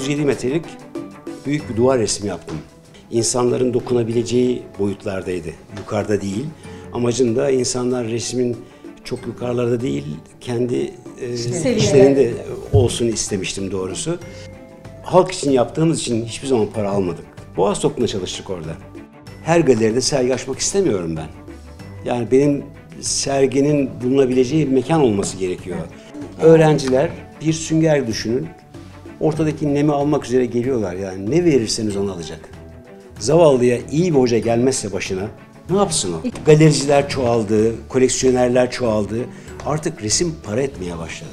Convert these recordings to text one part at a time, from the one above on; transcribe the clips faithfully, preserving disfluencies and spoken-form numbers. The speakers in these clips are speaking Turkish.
otuz yedi metrelik büyük bir duvar resmi yaptım. İnsanların dokunabileceği boyutlardaydı, yukarıda değil. Amacım da insanlar resmin çok yukarılarda değil, kendi e, işlerinde olsun istemiştim doğrusu. Halk için yaptığımız için hiçbir zaman para almadık. Boğaz Toplu'na çalıştık orada. Her galeride sergi açmak istemiyorum ben. Yani benim serginin bulunabileceği bir mekan olması gerekiyor. Öğrenciler bir sünger düşünün, ortadaki nemi almak üzere geliyorlar, yani ne verirseniz onu alacak. Zavallıya iyi bir hoca gelmezse başına ne yapsın o? Galericiler çoğaldı, koleksiyonerler çoğaldı. Artık resim para etmeye başladı.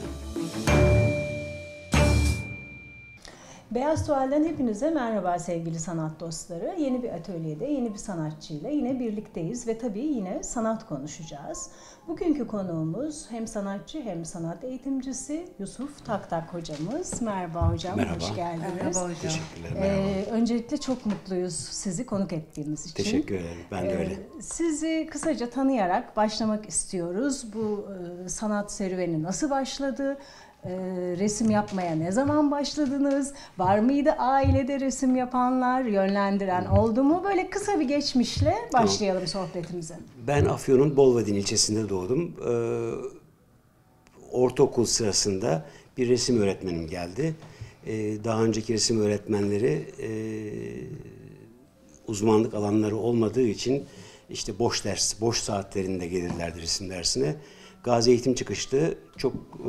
Beyaz Tuval'den hepinize merhaba sevgili sanat dostları. Yeni bir atölyede, yeni bir sanatçıyla yine birlikteyiz ve tabii yine sanat konuşacağız. Bugünkü konuğumuz hem sanatçı hem sanat eğitimcisi Yusuf Taktak hocamız. Merhaba hocam, Merhaba. Hoş geldiniz. Merhaba hocam. Teşekkürler, merhaba. Ee, öncelikle çok mutluyuz sizi konuk ettiğimiz için. Teşekkür ederim, ben de öyle. Ee, sizi kısaca tanıyarak başlamak istiyoruz. Bu e, sanat serüveni nasıl başladı? Ee, resim yapmaya ne zaman başladınız? Var mıydı ailede resim yapanlar, yönlendiren oldu mu? Böyle kısa bir geçmişle başlayalım tamam. sohbetimize. Ben Afyon'un Bolvadin ilçesinde doğdum. Ee, ortaokul sırasında bir resim öğretmenim geldi. Ee, daha önceki resim öğretmenleri e, uzmanlık alanları olmadığı için işte boş ders, boş saatlerinde gelirlerdi resim dersine. Gazi Eğitim çıkışlı çok e,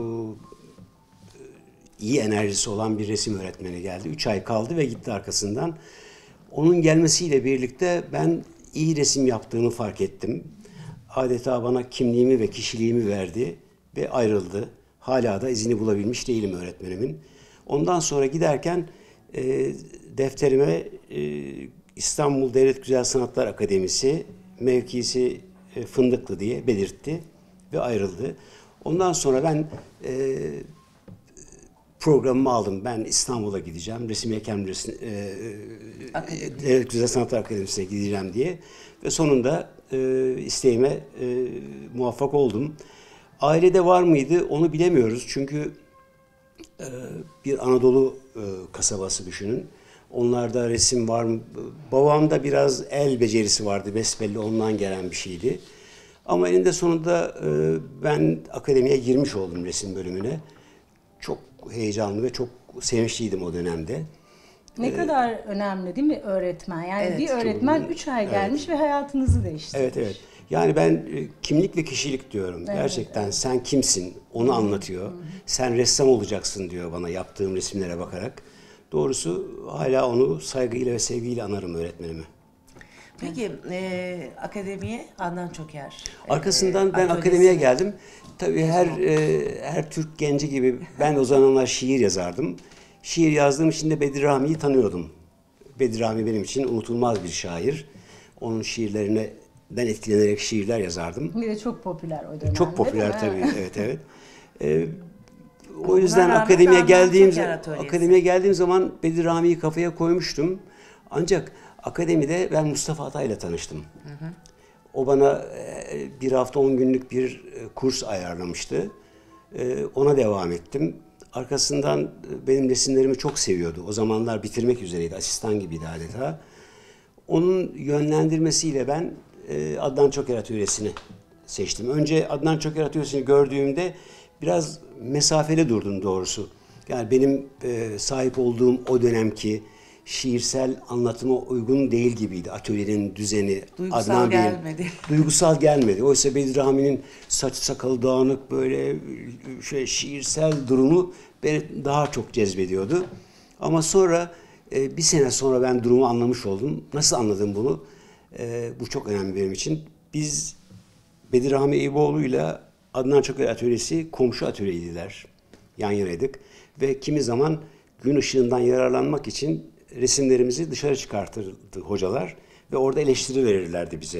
iyi enerjisi olan bir resim öğretmeni geldi. Üç ay kaldı ve gitti arkasından. Onun gelmesiyle birlikte ben iyi resim yaptığımı fark ettim. Adeta bana kimliğimi ve kişiliğimi verdi ve ayrıldı. Hala da izini bulabilmiş değilim öğretmenimin. Ondan sonra giderken e, defterime e, İstanbul Devlet Güzel Sanatlar Akademisi mevkisi e, Fındıklı diye belirtti ve ayrıldı. Ondan sonra ben e, programımı aldım. Ben İstanbul'a gideceğim. Resim Ekem Resim, e, e, Devlet Güzel Sanatlar Akademisi'ne gideceğim diye. Ve sonunda e, isteğime e, muvaffak oldum. Ailede var mıydı onu bilemiyoruz. Çünkü e, bir Anadolu e, kasabası düşünün. Onlarda resim var mı? Babamda biraz el becerisi vardı. Besbelli ondan gelen bir şeydi. Ama eninde sonunda e, ben akademiye girmiş oldum resim bölümüne. Çok heyecanlı ve çok sevinçliydim o dönemde. Ne ee, kadar önemli değil mi öğretmen? Yani evet, bir öğretmen üç ay gelmiş evet. ve hayatınızı değiştirmiş. Evet, evet. Yani ben kimlik ve kişilik diyorum. Evet, Gerçekten evet. sen kimsin onu anlatıyor. Hı hı. Sen ressam olacaksın diyor bana yaptığım resimlere bakarak. Doğrusu hala onu saygıyla ve sevgiyle anarım öğretmenimi. Peki e, akademiye Adnan Çoker. Arkasından e, ben akademiye geldim. Tabii her e, her Türk genci gibi ben o zamanlar şiir yazardım. Şiir yazdığım için de Bedir Rami'yi tanıyordum. Bedir Rami benim için unutulmaz bir şair. Onun şiirlerine ben etkilenerek şiirler yazardım. Bir de çok popüler o dönemde. Çok popüler tabii. Evet evet. E, o yüzden akademiye geldiğim akademiye geldiğim zaman Bedir Rami'yi kafaya koymuştum. Ancak akademide ben Mustafa Atay'la tanıştım. Hı hı. O bana bir hafta on günlük bir kurs ayarlamıştı. Ona devam ettim. Arkasından benim resimlerimi çok seviyordu. O zamanlar bitirmek üzereydi. Asistan gibiydi adeta. Onun yönlendirmesiyle ben Adnan Çoker Atölyesi'ni seçtim. Önce Adnan Çoker Atölyesi'ni gördüğümde biraz mesafeli durdum doğrusu. Yani benim sahip olduğum o dönemki şiirsel anlatıma uygun değil gibiydi. Atölyenin düzeni, duygusal Adnan Bey'in, gelmedi. Duygusal gelmedi. Oysa Bedir Rami'nin saç sakalı dağınık böyle şey şiirsel durumu beni daha çok cezbediyordu. Ama sonra e, bir sene sonra ben durumu anlamış oldum. Nasıl anladım bunu? E, bu çok önemli benim için. Biz Bedir Rami Eyüboğlu'yla Adnan Çoker Atölyesi komşu atölyeydiler. Yan yanaydık. Ve kimi zaman gün ışığından yararlanmak için resimlerimizi dışarı çıkartırdı hocalar ve orada eleştiri verirlerdi bize.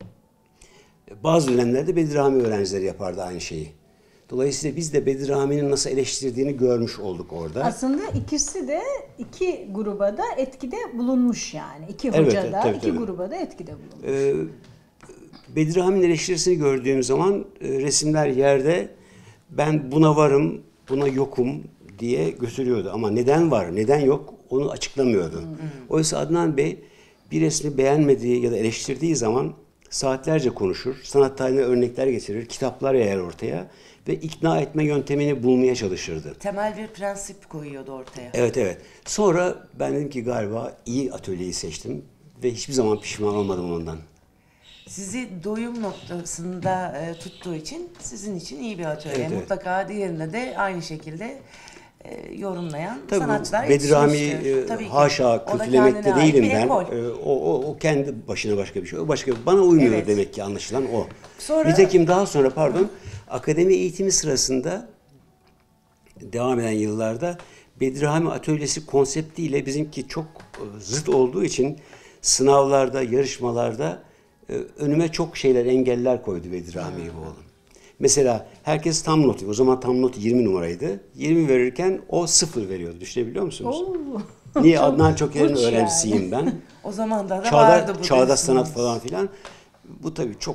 Bazı dönemlerde Bedir Rami öğrencileri yapardı aynı şeyi. Dolayısıyla biz de Bedir Rami'nin nasıl eleştirdiğini görmüş olduk orada. Aslında ikisi de iki gruba da etkide bulunmuş yani. İki hoca evet, da tabii, iki tabii. gruba da etkide bulunmuş. Ee, Bedir Rami'nin eleştirisini gördüğüm zaman e, resimler yerde ben buna varım, buna yokum diye götürüyordu. Ama neden var, neden yok onu açıklamıyordu. Oysa Adnan Bey bir resmi beğenmediği ya da eleştirdiği zaman saatlerce konuşur, sanat tarihine örnekler getirir, kitaplar yayar ortaya ve ikna etme yöntemini bulmaya çalışırdı. Temel bir prensip koyuyordu ortaya. Evet evet. Sonra ben dedim ki galiba iyi atölyeyi seçtim ve hiçbir zaman pişman olmadım ondan. Sizi doyum noktasında e, tuttuğu için sizin için iyi bir atölye. Evet, evet. Mutlaka diğerine de aynı şekilde e, yorumlayan Tabii sanatçılar Bedrami yetişmiştir. e, Tabii ki. haşa O da kötülemekte kendine ait değilim bir ben. ekol. E, o, o, o kendi başına başka bir şey. O başka bana uymuyor Evet. demek ki anlaşılan o. Sonra- Nitekim daha sonra pardon akademi eğitimi sırasında devam eden yıllarda Bedrami Atölyesi konseptiyle bizimki çok e, zıt olduğu için sınavlarda, yarışmalarda e, önüme çok şeyler, engeller koydu Bedrami gibi oğlum. Mesela herkes tam notu, o zaman tam not yirmi numaraydı. yirmi verirken o sıfır veriyordu. Düşünebiliyor musunuz? Oo. Niye? Çok Adnan Çoker'in uç öğrencisiyim ben. O zamanlarda da Çağda, vardı bu çağdaş diyorsunuz. sanat falan filan. Bu tabii çok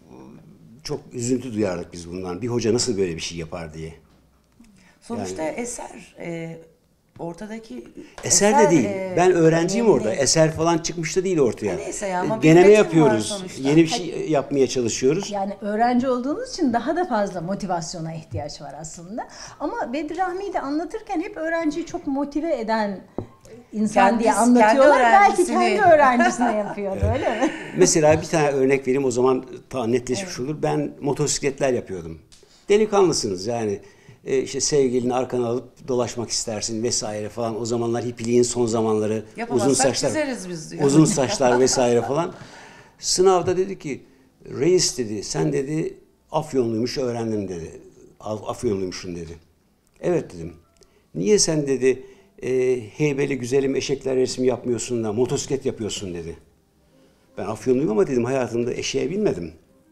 çok üzüntü duyardık biz bundan. Bir hoca nasıl böyle bir şey yapar diye. Sonuçta eser e, ortadaki Eser de değil. e, Ben öğrenciyim önemli. orada. Eser falan çıkmış da değil ortaya. Ha, neyse ya, ama bir Deneme üretim var yapıyoruz. sonuçta. Yeni bir şey yapmaya çalışıyoruz. Yani öğrenci olduğunuz için daha da fazla motivasyona ihtiyaç var aslında. Ama Bedri Rahmi'yi de anlatırken hep öğrenciyi çok motive eden insan Kendisi- diye anlatıyorlar. kendi Belki öğrencisini- kendi öğrencisine yapıyordu öyle mi? Mesela bir tane örnek vereyim, o zaman ta netleşmiş olur. Ben motosikletler yapıyordum. Delikanlısınız yani. E, işte sevgilini arkana alıp dolaşmak istersin vesaire falan. O zamanlar hippiliğin son zamanları, Yapamazsak uzun saçlar, çizeriz biz diyor. uzun saçlar vesaire falan. Sınavda dedi ki, reis dedi, sen dedi Afyonluymuş öğrendim dedi. Af- Afyonluymuşsun dedi. Evet dedim. Niye sen dedi e, heybeli güzelim eşekler resmi yapmıyorsun da motosiklet yapıyorsun dedi. Ben Afyonluyum ama dedim hayatımda eşeğe binmedim.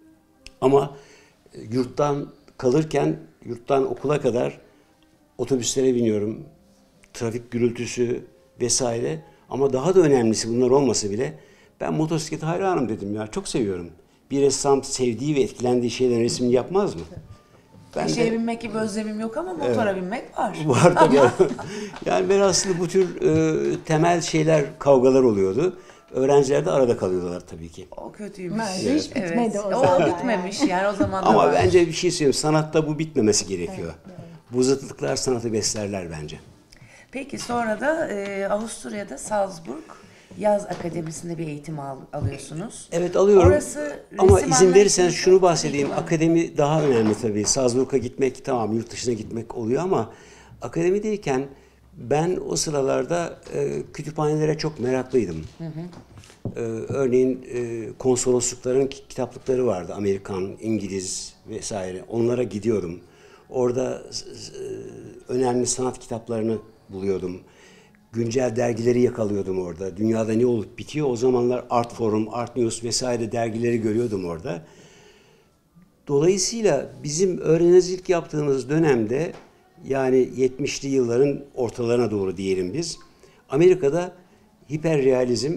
Ama e, yurttan kalırken yurttan okula kadar otobüslere biniyorum. Trafik gürültüsü vesaire. Ama daha da önemlisi bunlar olmasa bile ben motosiklete hayranım dedim ya. Çok seviyorum. Bir ressam sevdiği ve etkilendiği şeylerin resmini yapmaz mı? Ben Eşeğe de binmek gibi özlemim yok ama motora binmek var. var tabii. Yani ben aslında bu tür e, temel şeyler, kavgalar oluyordu. Öğrenciler de arada kalıyorlar tabii ki. O kötüymüş. Bence hiç bitmedi o o zaten bitmemiş yani, o zaman da Ama var. bence bir şey söyleyeyim. Sanatta bu bitmemesi gerekiyor. Bu zıtlıklar sanatı beslerler bence. Peki sonra da e, Avusturya'da Salzburg Yaz Akademisi'nde bir eğitim al, alıyorsunuz. Evet alıyorum. Orası Ama resim izin verirseniz anlayışınızı- şunu bahsedeyim. Tabii ki. Akademi daha önemli tabii. Salzburg'a gitmek tamam, yurt dışına gitmek oluyor ama akademideyken ben o sıralarda e, kütüphanelere çok meraklıydım. Hı hı. E, örneğin e, konsoloslukların ki- kitaplıkları vardı. Amerikan, İngiliz vesaire. Onlara gidiyordum. Orada e, önemli sanat kitaplarını buluyordum. Güncel dergileri yakalıyordum orada. Dünyada ne olup bitiyor? O zamanlar Art Forum, Art News vesaire dergileri görüyordum orada. Dolayısıyla bizim öğrencilik yaptığımız dönemde, yani yetmişli yılların ortalarına doğru diyelim biz, Amerika'da hiperrealizm,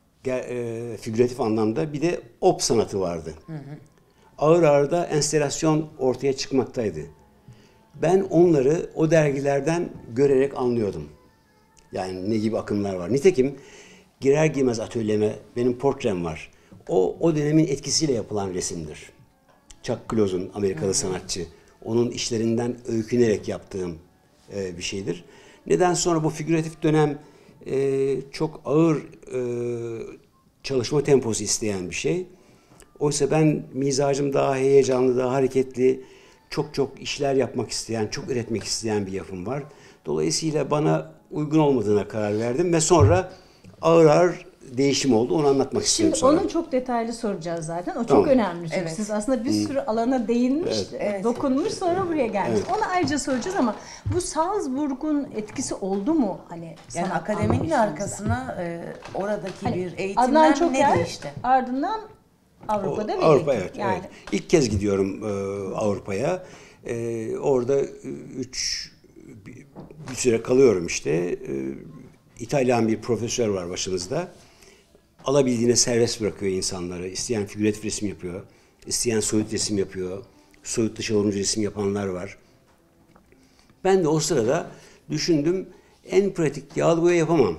e, figüratif anlamda bir de op sanatı vardı. Hı hı. Ağır ağır da enstelasyon ortaya çıkmaktaydı. Ben onları o dergilerden görerek anlıyordum. Yani ne gibi akımlar var. Nitekim girer giymez atölyeme benim portrem var. O o dönemin etkisiyle yapılan resimdir. Chuck Close'un, Amerikalı sanatçı. Onun işlerinden öykünerek yaptığım e, bir şeydir. Neden sonra bu figüratif dönem e, çok ağır e, çalışma temposu isteyen bir şey. Oysa ben mizacım daha heyecanlı, daha hareketli, çok çok işler yapmak isteyen, çok üretmek isteyen bir yapım var. Dolayısıyla bana uygun olmadığına karar verdim ve sonra ağır ağır değişim oldu. Onu anlatmak istiyorum Şimdi sonra. onu çok detaylı soracağız zaten. O çok Tamam. önemli çünkü Evet. siz aslında bir sürü alana değinmiş, Evet. dokunmuş, sonra buraya gelmiş. Onu ayrıca soracağız ama bu Salzburg'un etkisi oldu mu hani Yani sanat akademinin anlayışınızda? arkasına e, oradaki Hani bir Adnan eğitimden ne Çoker, değişti? ardından Avrupa'da O- bir Avrupa eğitim. evet, Yani evet. İlk kez gidiyorum e, Avrupa'ya. E, orada üç bir, bir süre kalıyorum işte. E, İtalyan bir profesör var başımızda. Alabildiğine serbest bırakıyor insanları. İsteyen figüratif resim yapıyor. İsteyen soyut resim yapıyor. Soyut dışı olumcu resim yapanlar var. Ben de o sırada Düşündüm, en pratik yağlı boya yapamam.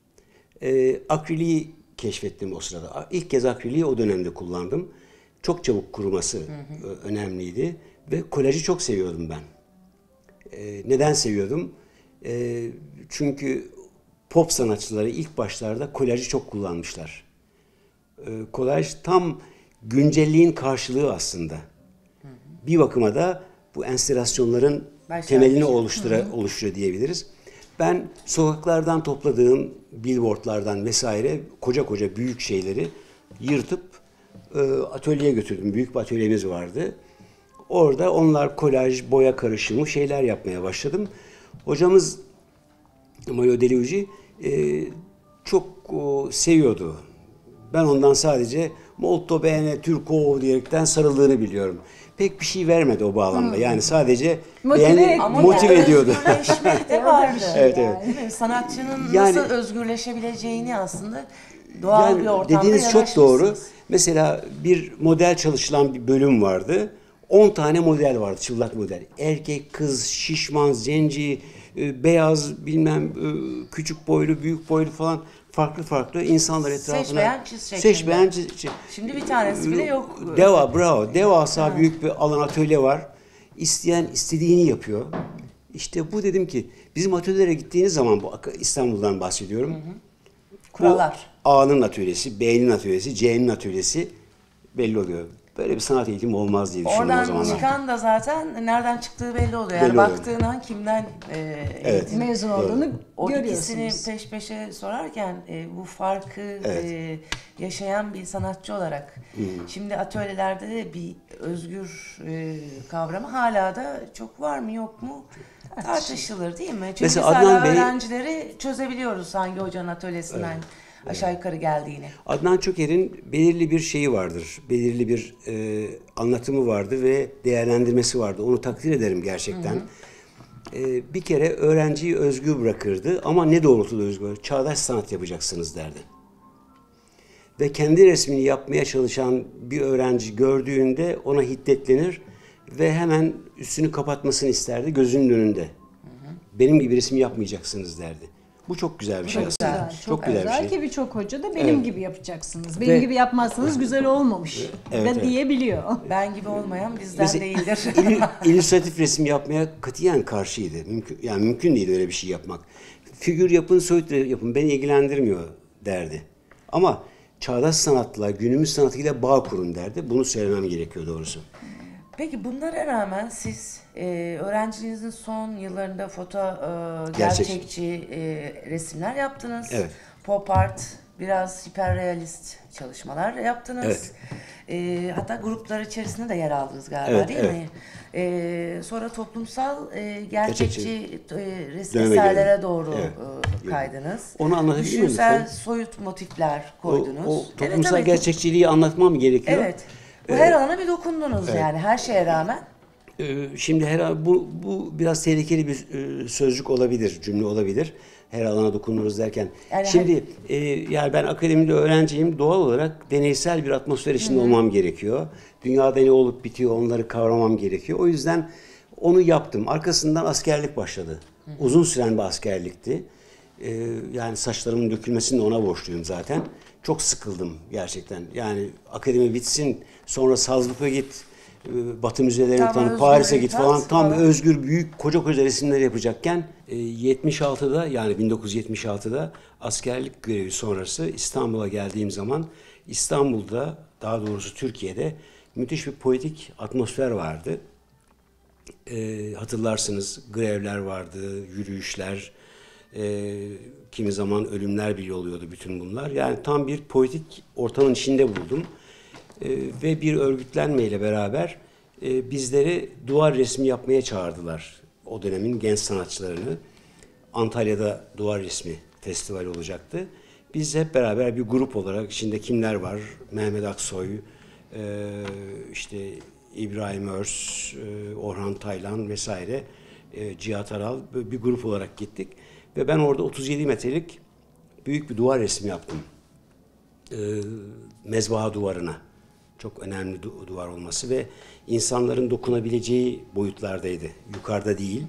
E, akriliği keşfettim o sırada. İlk kez akriliği o dönemde kullandım. Çok çabuk kuruması hı hı. önemliydi ve kolajı çok seviyordum ben. E, neden seviyordum? E, çünkü pop sanatçıları ilk başlarda kolajı çok kullanmışlar. E, kolaj tam güncelliğin karşılığı aslında. Hı hı. Bir bakıma da bu enstalasyonların Başlar temelini oluştura, hı hı. oluşturuyor diyebiliriz. Ben sokaklardan topladığım billboardlardan vesaire koca koca büyük şeyleri yırtıp e, atölyeye götürdüm. Büyük bir atölyemiz vardı. Orada onlar kolaj, boya karışımı şeyler yapmaya başladım. Hocamız Mario Deliucci e, çok o, seviyordu. Ben ondan sadece molto bene turco diyerekten sarıldığını biliyorum. Pek bir şey vermedi o bağlamda. Hmm. Yani sadece motive, beğeni, motive yani ediyordu. Özgürleşmek de vardı. Evet, evet. Yani. Sanatçının yani, nasıl özgürleşebileceğini aslında doğal yani bir ortamda dediğiniz çok doğru. Mesela bir model çalışılan bir bölüm vardı. on tane model vardı, çıplak model. Erkek, kız, şişman, zenci, beyaz, bilmem küçük boylu, büyük boylu falan farklı farklı insanlar etrafına. Seçmeyen çiz şeklinde. Seçmeyen çiz. Şimdi bir tanesi bile yok. Deva, bravo. Devasa ha. büyük bir alan atölye var. İsteyen istediğini yapıyor. İşte bu dedim ki bizim atölyelere gittiğiniz zaman bu İstanbul'dan bahsediyorum. Hı hı. Kurallar. Bu A'nın atölyesi, B'nin atölyesi, C'nin atölyesi belli oluyor. Böyle bir sanat eğitimi olmaz diye düşündüm Oradan o zamanlar. Oradan çıkan da zaten nereden çıktığı belli oluyor. Yani belli baktığın oluyor. An kimden e, evet. mezun olduğunu o görüyorsunuz. O ikisini peş peşe sorarken e, bu farkı evet. e, yaşayan bir sanatçı olarak hmm. şimdi atölyelerde de bir özgür e, kavramı hala da çok var mı yok mu tartışılır değil mi? Çünkü mesela Adnan Bey, öğrencileri çözebiliyoruz hangi hocanın atölyesinden evet. aşağı yukarı geldiğini. Adnan Çoker'in belirli bir şeyi vardır. Belirli bir e, anlatımı vardı ve değerlendirmesi vardı. Onu takdir ederim gerçekten. Hı hı. E, bir kere öğrenciyi özgür bırakırdı ama ne doğrultuda özgür? Çağdaş sanat yapacaksınız derdi. Ve kendi resmini yapmaya çalışan bir öğrenci gördüğünde ona hiddetlenir ve hemen üstünü kapatmasını isterdi gözünün önünde. Hı hı. Benim gibi resim yapmayacaksınız derdi. Bu çok güzel bir şey çok aslında. Güzel, çok, çok güzel güzel bir şey. ki birçok hoca da benim evet. gibi yapacaksınız. Benim Ve, gibi yapmazsanız güzel olmamış evet, da evet. diyebiliyor. Ben gibi olmayan bizden mesela, değildir. İllüstratif resim yapmaya katiyen karşıydı. Mümkün, yani mümkün değil öyle bir şey yapmak. Figür yapın, soyut yapın beni ilgilendirmiyor derdi. Ama çağdaş sanatla, günümüz sanatıyla bağ kurun derdi. Bunu söylemem gerekiyor doğrusu. Peki bunlara rağmen siz e, öğrenciliğinizin son yıllarında foto e, Gerçek. gerçekçi e, resimler yaptınız. Evet. Pop art, biraz hiperrealist çalışmalar yaptınız. Evet. E, hatta gruplar içerisinde de yer aldınız galiba evet, değil evet. mi? E, sonra toplumsal e, gerçekçi e, resim eserlere doğru evet. e, kaydınız. Onu anlatabilir miyim? Düşünsel soyut motifler koydunuz. O, o toplumsal evet, gerçekçiliği anlatmam gerekiyor. Evet. Bu her alana bir dokundunuz evet. yani her şeye rağmen. Şimdi her bu bu biraz tehlikeli bir sözcük olabilir, cümle olabilir. Her alana dokunuruz derken. Yani şimdi her... e, yani ben akademide öğrenciyim. Doğal olarak deneysel bir atmosfer içinde Hı-hı. olmam gerekiyor. Dünyada ne olup bitiyor onları kavramam gerekiyor. O yüzden onu yaptım. Arkasından askerlik başladı. Hı-hı. Uzun süren bir askerlikti. E, yani saçlarımın dökülmesini de ona borçluyum zaten. Çok sıkıldım gerçekten. Yani akademi bitsin, sonra Salzburg'a git, Batı müzelerini tanı, Paris'e git falan. Tam falan. Özgür, büyük, koca koca resimler yapacakken yetmiş altıda yani bin dokuz yüz yetmiş altıda askerlik görevi sonrası İstanbul'a geldiğim zaman İstanbul'da, daha doğrusu Türkiye'de müthiş bir politik atmosfer vardı. E, hatırlarsınız grevler vardı, yürüyüşler, e, kimi zaman ölümler bile oluyordu bütün bunlar. Yani tam bir politik ortamın içinde buldum. Ee, ve bir örgütlenmeyle beraber e, bizleri duvar resmi yapmaya çağırdılar. O dönemin genç sanatçılarını. Antalya'da duvar resmi festivali olacaktı. Biz hep beraber bir grup olarak, içinde kimler var? Mehmet Aksoy, e, işte İbrahim Örs, e, Orhan Taylan vesaire, e, Cihat Aral, bir grup olarak gittik. Ve ben orada otuz yedi metrelik büyük bir duvar resmi yaptım. E, mezbaha duvarına. Çok önemli du- duvar olması ve insanların dokunabileceği boyutlardaydı. Yukarıda değil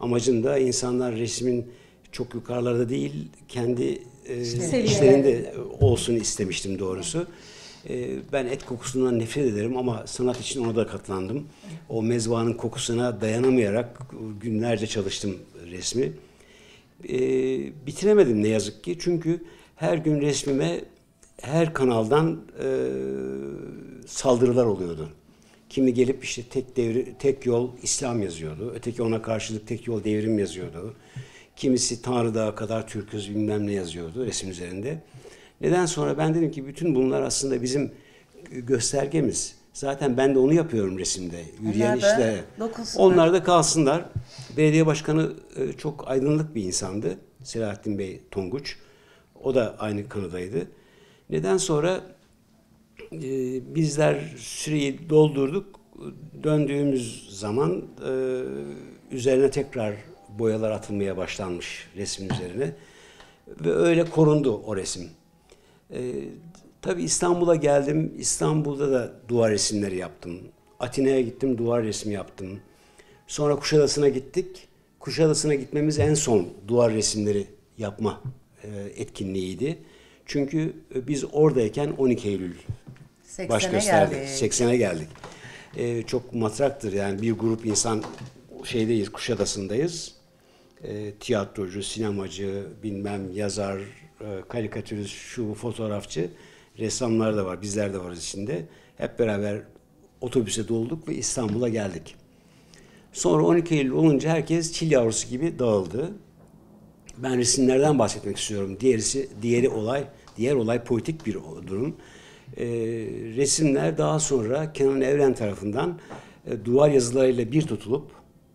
Amacım da insanlar resmin çok yukarılarda değil, kendi e, Seviyede. işlerinde olsun istemiştim doğrusu. E, ben et kokusundan nefret ederim ama sanat için ona da katlandım. O mezvanın kokusuna dayanamayarak günlerce çalıştım resmi. E, bitiremedim ne yazık ki, çünkü her gün resmime her kanaldan e, saldırılar oluyordu. Kimi gelip işte tek devri, tek yol İslam yazıyordu. Öteki ona karşılık tek yol devrim yazıyordu. Kimisi Tanrı Dağı kadar Türküz bilmem ne yazıyordu resim üzerinde. Neden sonra ben dedim ki bütün bunlar aslında bizim göstergemiz. Zaten ben de onu yapıyorum resimde. Yürüyen Onlar da işte. dokunsunlar. Onlar da kalsınlar. Belediye başkanı çok aydınlık bir insandı. Selahattin Bey Tonguç. O da aynı kanıdaydı. Neden sonra e, bizler süreyi doldurduk. Döndüğümüz zaman e, üzerine tekrar boyalar atılmaya başlanmış resmin üzerine. Ve öyle korundu o resim. E, tabii İstanbul'a geldim. İstanbul'da da duvar resimleri yaptım. Atina'ya gittim, duvar resmi yaptım. Sonra Kuşadası'na gittik. Kuşadası'na gitmemiz en son duvar resimleri yapma e, etkinliğiydi. Çünkü biz oradayken on iki Eylül baş gösterdi. geldik. seksene geldik. E, çok matraktır yani, bir grup insan şeydeyiz, Kuşadası'ndayız. E, tiyatrocu, sinemacı, bilmem yazar, e, karikatürist, şu fotoğrafçı, ressamlar da var, bizler de varız içinde. Hep beraber otobüse dolduk ve İstanbul'a geldik. Sonra on iki Eylül olunca herkes çil yavrusu gibi dağıldı. Ben resimlerden bahsetmek istiyorum. Diğerisi, diğeri olay, diğer olay politik bir durum. E, resimler daha sonra Kenan Evren tarafından e, duvar yazılarıyla bir tutulup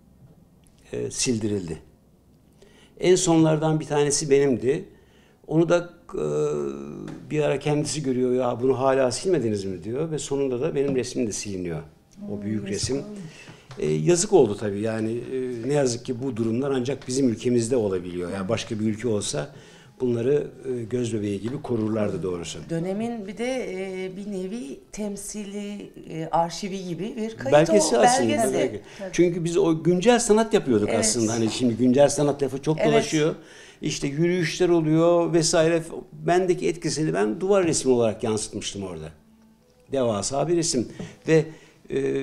e, sildirildi. En sonlardan bir tanesi benimdi. Onu da e, bir ara kendisi görüyor, ya bunu hala silmediniz mi diyor ve sonunda da benim resmim de siliniyor. O büyük hmm, resim. E, yazık oldu tabii yani, e, ne yazık ki bu durumlar ancak bizim ülkemizde olabiliyor. Yani başka bir ülke olsa bunları e, göz bebeği gibi korurlardı doğrusu. Dönemin bir de e, bir nevi temsili e, arşivi gibi bir kayıt belgesi o, aslında. belgesi. Belki. Çünkü biz o güncel sanat yapıyorduk Evet. aslında. Hani şimdi güncel sanat lafı çok Evet. dolaşıyor. İşte yürüyüşler oluyor vesaire. Bendeki etkisini ben duvar resmi olarak yansıtmıştım orada. Devasa bir resim ve e,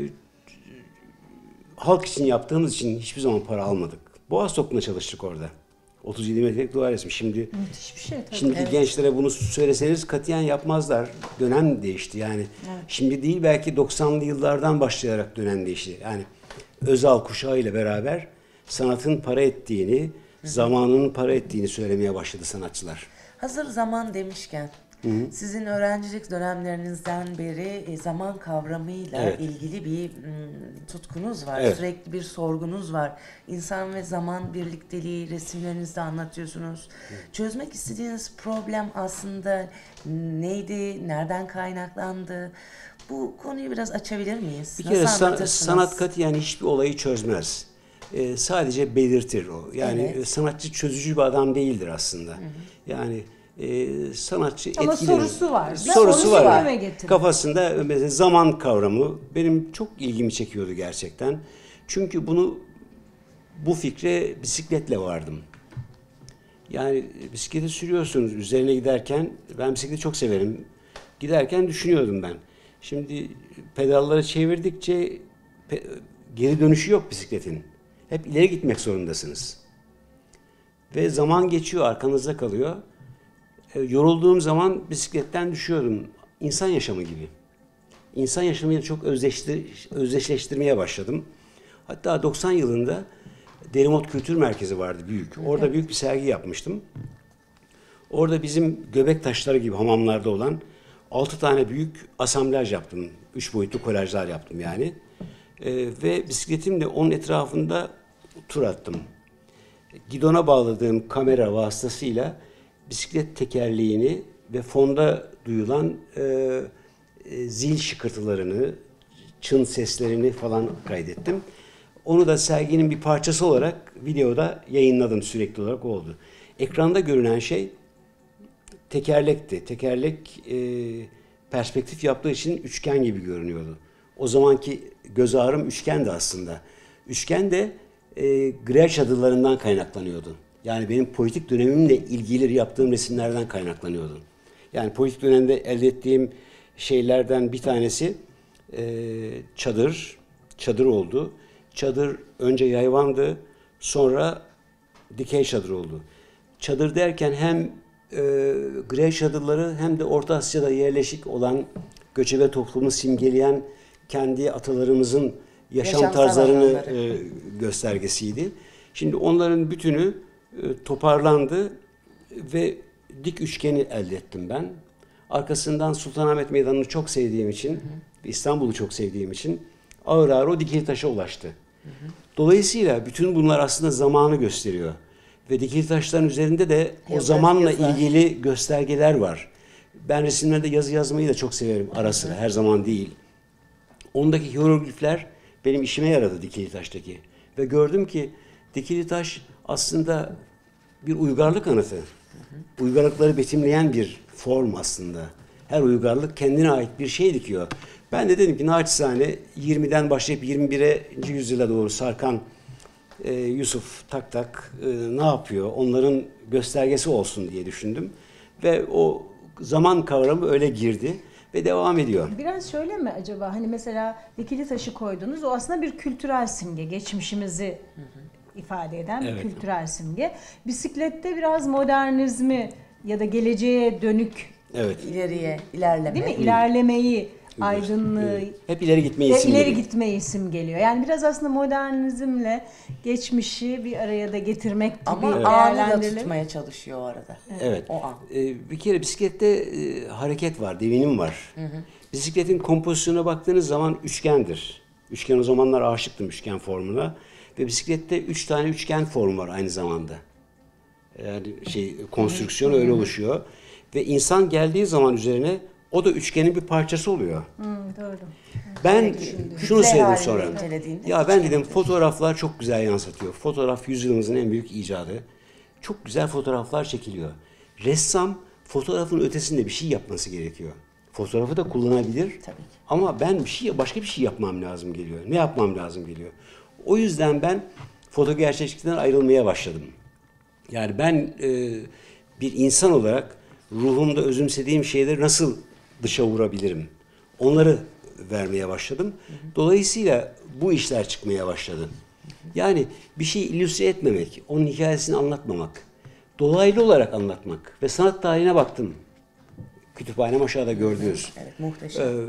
halk için yaptığımız için hiçbir zaman para almadık. Boğaz Toplum'da çalıştık orada. otuz yedi metrelik duvar resmi. Şimdi Müthiş bir şey tabii. Şimdiki Evet. gençlere bunu söyleseniz katiyen yapmazlar. Dönem değişti yani. Evet. Şimdi değil, belki doksanlı yıllardan başlayarak dönem değişti. Yani Özal kuşağı ile beraber sanatın para ettiğini, Hı-hı. zamanının para ettiğini söylemeye başladı sanatçılar. Hazır zaman demişken, Hı-hı. sizin öğrencilik dönemlerinizden beri e, zaman kavramıyla Evet. ilgili bir m, tutkunuz var. Evet. Sürekli bir sorgunuz var. İnsan ve zaman birlikteliği resimlerinizde anlatıyorsunuz. Hı. Çözmek istediğiniz problem aslında neydi? Nereden kaynaklandı? Bu konuyu biraz açabilir miyiz? Bir kere san- sanat katiyen hiçbir olayı çözmez. Ee, sadece belirtir o. Yani Evet. sanatçı çözücü bir adam değildir aslında. Hı-hı. Yani e, sanatçı Ama etkilenir. sorusu var. Sorusu Onu var. söyleme getirin. Kafasında mesela zaman kavramı benim çok ilgimi çekiyordu gerçekten. Çünkü bunu bu fikre bisikletle vardım. Yani bisikleti sürüyorsunuz üzerine giderken, ben bisikleti çok severim. Giderken düşünüyordum ben. Şimdi pedalları çevirdikçe pe- geri dönüşü yok bisikletin. Hep ileri gitmek zorundasınız. Ve zaman geçiyor, arkanızda kalıyor. E, yorulduğum zaman bisikletten düşüyordum. İnsan yaşamı gibi. İnsan yaşamıyla çok özdeştir, özdeşleştirmeye başladım. Hatta doksan yılında Derimot Kültür Merkezi vardı büyük. Orada büyük bir sergi yapmıştım. Orada bizim göbek taşları gibi hamamlarda olan altı tane büyük asamblaj yaptım. Üç boyutlu kolajlar yaptım yani. E, ve bisikletimle onun etrafında tur attım. Gidona bağladığım kamera vasıtasıyla bisiklet tekerleğini ve fonda duyulan e, e, zil şıkırtılarını, çın seslerini falan kaydettim. Onu da serginin bir parçası olarak videoda yayınladım, sürekli olarak oldu. Ekranda görünen şey tekerlekti. Tekerlek e, perspektif yaptığı için üçgen gibi görünüyordu. O zamanki göz ağrım üçgendi aslında. Üçgen de e, Grial çadırlarından kaynaklanıyordu. Yani benim politik dönemimle ilgili yaptığım resimlerden kaynaklanıyordu. Yani politik dönemde elde ettiğim şeylerden bir tanesi e, çadır, çadır oldu. Çadır önce yayvandı, sonra dikey çadır oldu. Çadır derken hem e, Grial çadırları hem de Orta Asya'da yerleşik olan göçebe toplumu simgeleyen kendi atalarımızın yaşam Yaşam tarzlarını zamanları. e, göstergesiydi. Şimdi onların bütünü e, toparlandı ve dik üçgeni elde ettim ben. Arkasından Sultanahmet Meydanı'nı çok sevdiğim için, İstanbul'u çok sevdiğim için ağır ağır o dikili taşa ulaştı. Hı hı. Dolayısıyla bütün bunlar aslında zamanı gösteriyor. Ve dikili taşların üzerinde de o Yazar, zamanla yazar. ilgili göstergeler var. Ben resimlerde yazı yazmayı da çok severim ara sıra, her zaman değil. Ondaki hieroglifler benim işime yaradı dikili taştaki. Ve gördüm ki dikili taş aslında bir uygarlık anıtı. Hı hı. Uygarlıkları betimleyen bir form aslında. Her uygarlık kendine ait bir şey dikiyor. Ben de dedim ki naçizane yirmiden başlayıp yirmi birinci yüzyıla doğru sarkan e, Yusuf Taktak e, ne yapıyor? Onların göstergesi olsun diye düşündüm. Ve o zaman kavramı öyle girdi ve devam ediyor. Biraz şöyle mi acaba? Hani mesela dikili taşı koydunuz. O aslında bir kültürel simge. Geçmişimizi hı hı. ifade eden bir evet. kültürel simge. Bisiklette biraz modernizmi ya da geleceğe dönük evet. ileriye, ilerleme. Değil mi? İlerlemeyi, aydınlığı, hep ileri gitmeyi ve isim ileri geliyor. gitmeyi isim geliyor. Yani biraz aslında modernizmle geçmişi bir araya da getirmek gibi ama evet. anı da tutmaya çalışıyor o arada. Evet. O an. Ee, bir kere bisiklette e, hareket var, devinim var. Hı hı. Bisikletin kompozisyonuna baktığınız zaman üçgendir. Üçgen, o zamanlar aşıktım üçgen formuna. Ve bisiklette üç tane üçgen formu var aynı zamanda. Yani şey konstrüksiyon hı hı. öyle oluşuyor. Ve insan geldiği zaman üzerine o da üçgenin bir parçası oluyor. Hmm, doğru. Ben evet, şunu söyledim sonra. Ya ben dedim üçgendir. fotoğraflar çok güzel yansıtıyor. Fotoğraf yüzyılımızın en büyük icadı. Çok güzel fotoğraflar çekiliyor. Ressam fotoğrafın ötesinde bir şey yapması gerekiyor. Fotoğrafı da kullanabilir. Tabii ki. Ama ben bir şey başka bir şey yapmam lazım geliyor. Ne yapmam lazım geliyor. O yüzden ben foto gerçeklikten ayrılmaya başladım. Yani ben e, bir insan olarak ruhumda özümsediğim şeyleri nasıl dışa vurabilirim? Onları vermeye başladım. Dolayısıyla bu işler çıkmaya başladı. Yani bir şeyi illüstre etmemek, onun hikayesini anlatmamak, dolaylı olarak anlatmak ve sanat tarihine baktım. Kütüphanem aşağıda gördünüz. Evet, muhteşem. Ee,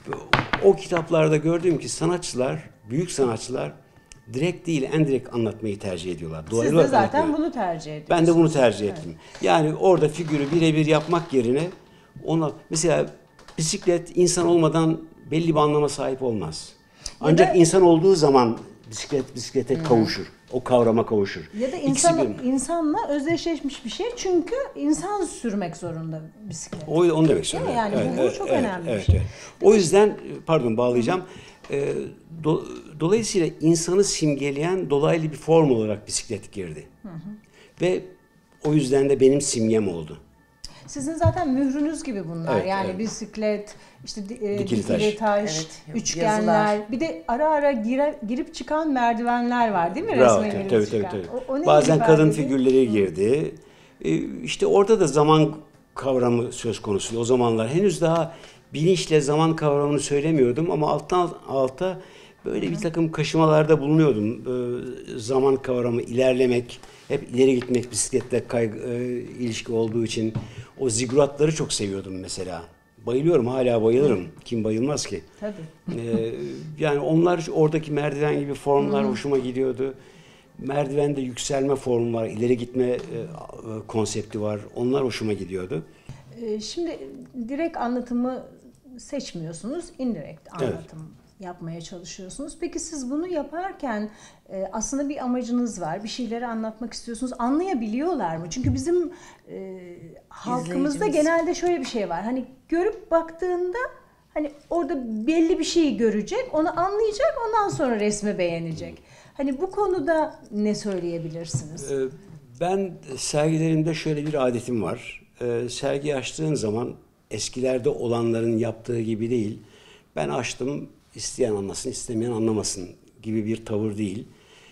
o kitaplarda gördüğüm ki sanatçılar, büyük sanatçılar direkt değil, endirekt anlatmayı tercih ediyorlar. Dolaylı Siz de olarak zaten anlatmayı. bunu tercih ediyorsunuz. Ben de bunu tercih ettim. Evet. Yani orada figürü birebir yapmak yerine ona mesela bisiklet insan olmadan belli bir anlama sahip olmaz. Ancak da, insan olduğu zaman bisiklet bisiklete hı. kavuşur. O kavrama kavuşur. Ya da insan, insanla özdeşleşmiş bir şey. Çünkü insan sürmek zorunda bisiklet. O, onu demek istiyorum. Yani evet, bu, bu çok evet, önemli evet, bir şey. Evet. O yüzden pardon bağlayacağım. E, do, dolayısıyla insanı simgeleyen dolaylı bir form olarak bisiklet girdi. Hı hı. Ve o yüzden de benim simgem oldu. Sizin zaten mührünüz gibi bunlar. Evet, yani evet. bisiklet, işte e, dikili taş, dikili taş evet, üçgenler. yazılar. Bir de ara ara gire, girip çıkan merdivenler var değil mi? Bravo, Resme tabii, girip tabii, çıkan. tabii. O, o Bazen kadın ediyor? figürleri girdi. E, işte orada da zaman kavramı söz konusu. O zamanlar henüz daha bilinçle zaman kavramını söylemiyordum ama alttan alta böyle bir takım kaşımalarda bulunuyordum. Ee, zaman kavramı, ilerlemek, hep ileri gitmek bisiklette kaygı, e, ilişki olduğu için o ziguratları çok seviyordum mesela. Bayılıyorum, hala bayılırım. Kim bayılmaz ki? Tabii. Ee, yani onlar oradaki merdiven gibi formlar Hı-hı. hoşuma gidiyordu. Merdivende yükselme formu var, ileri gitme e, konsepti var. Onlar hoşuma gidiyordu. Ee, şimdi direkt anlatımı seçmiyorsunuz, indirekt anlatım. Evet. Yapmaya çalışıyorsunuz. Peki siz bunu yaparken e, aslında bir amacınız var. Bir şeyleri anlatmak istiyorsunuz. Anlayabiliyorlar mı? Çünkü bizim e, halkımızda genelde şöyle bir şey var. Hani görüp baktığında hani orada belli bir şeyi görecek, onu anlayacak, ondan sonra resmi beğenecek. Hani bu konuda ne söyleyebilirsiniz? Ben sergilerimde şöyle bir adetim var. Sergi açtığın zaman eskilerde olanların yaptığı gibi değil. Ben açtım, İsteyen anlasın, istemeyen anlamasın gibi bir tavır değil.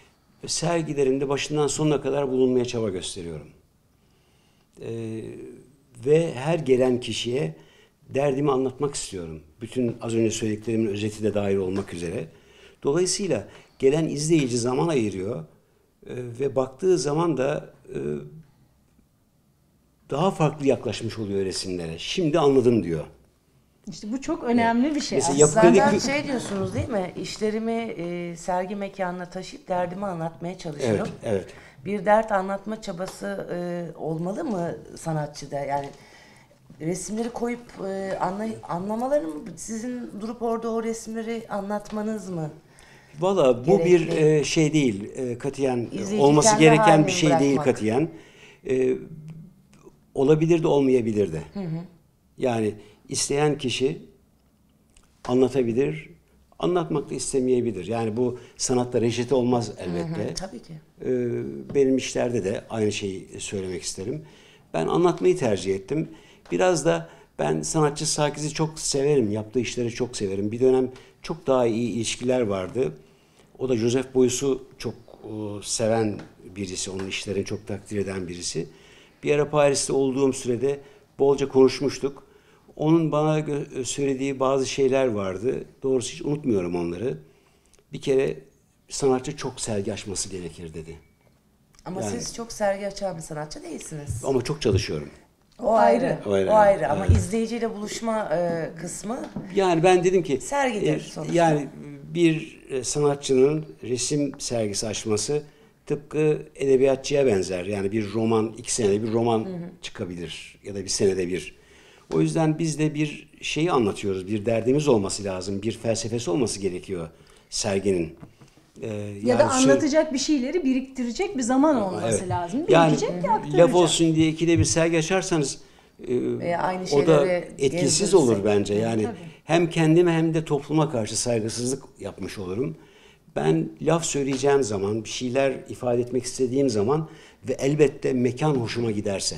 sergilerimde başından sonuna kadar bulunmaya çaba gösteriyorum. Ee, ve her gelen kişiye derdimi anlatmak istiyorum. Bütün az önce söylediklerimin özeti de dahil olmak üzere. Dolayısıyla gelen izleyici zaman ayırıyor e, ve baktığı zaman da e, daha farklı yaklaşmış oluyor resimlere. Şimdi anladım diyor. İşte bu çok önemli bir şey Mesela aslında. yapı- Zaten Kredi- şey diyorsunuz değil mi? İşlerimi e, sergi mekanına taşıyıp derdimi anlatmaya çalışıyorum. Evet, evet. Bir dert anlatma çabası e, olmalı mı sanatçıda? Yani resimleri koyup e, anlay anlamaları mı? Sizin durup orada o resimleri anlatmanız mı? Valla bu bir Gerekli. e, şey değil, e, katiyen İzleyici olması kendi gereken haline bir şey değil bırakmak. katiyen. E, olabilir de olmayabilir de. Hı hı. Yani isteyen kişi anlatabilir, anlatmak da istemeyebilir. Yani bu sanatta reçete olmaz elbette. Hı hı, tabii ki. E, benim işlerde de aynı şeyi söylemek isterim. Ben anlatmayı tercih ettim. Biraz da ben sanatçı Sakiz'i çok severim, yaptığı işleri çok severim. Bir dönem çok daha iyi ilişkiler vardı. O da Joseph Beuys'u çok e, seven birisi, onun işlerini çok takdir eden birisi. Bir ara Paris'te olduğum sürede bolca konuşmuştuk. Onun bana gö- söylediği bazı şeyler vardı. Doğrusu hiç unutmuyorum onları. Bir kere sanatçı çok sergi açması gerekir dedi. Ama Yani- siz çok sergi açan bir sanatçı değilsiniz. Ama çok çalışıyorum. O ayrı. ayrı. O O ayrı. ayrı, Ama evet. izleyiciyle buluşma e, kısmı Yani ben dedim ki Sergidir e, sonuçta. yani bir e, sanatçının resim sergisi açması tıpkı edebiyatçıya benzer. Yani bir roman, iki senede bir roman çıkabilir ya da bir senede bir. O yüzden biz de bir şeyi anlatıyoruz. Bir derdimiz olması lazım. Bir felsefesi olması gerekiyor serginin. Ee, Ya da yani sö- anlatacak bir şeyleri biriktirecek bir zaman olması Evet. lazım. Yani Birikecek ki aktaracak. laf olsun diye ikide bir sergi açarsanız e, Veya aynı o da şeyleri etkisiz gezdirirsek. olur bence. Yani Tabii. hem kendime hem de topluma karşı saygısızlık yapmış olurum. Ben laf söyleyeceğim zaman, bir şeyler ifade etmek istediğim zaman ve elbette mekan hoşuma giderse.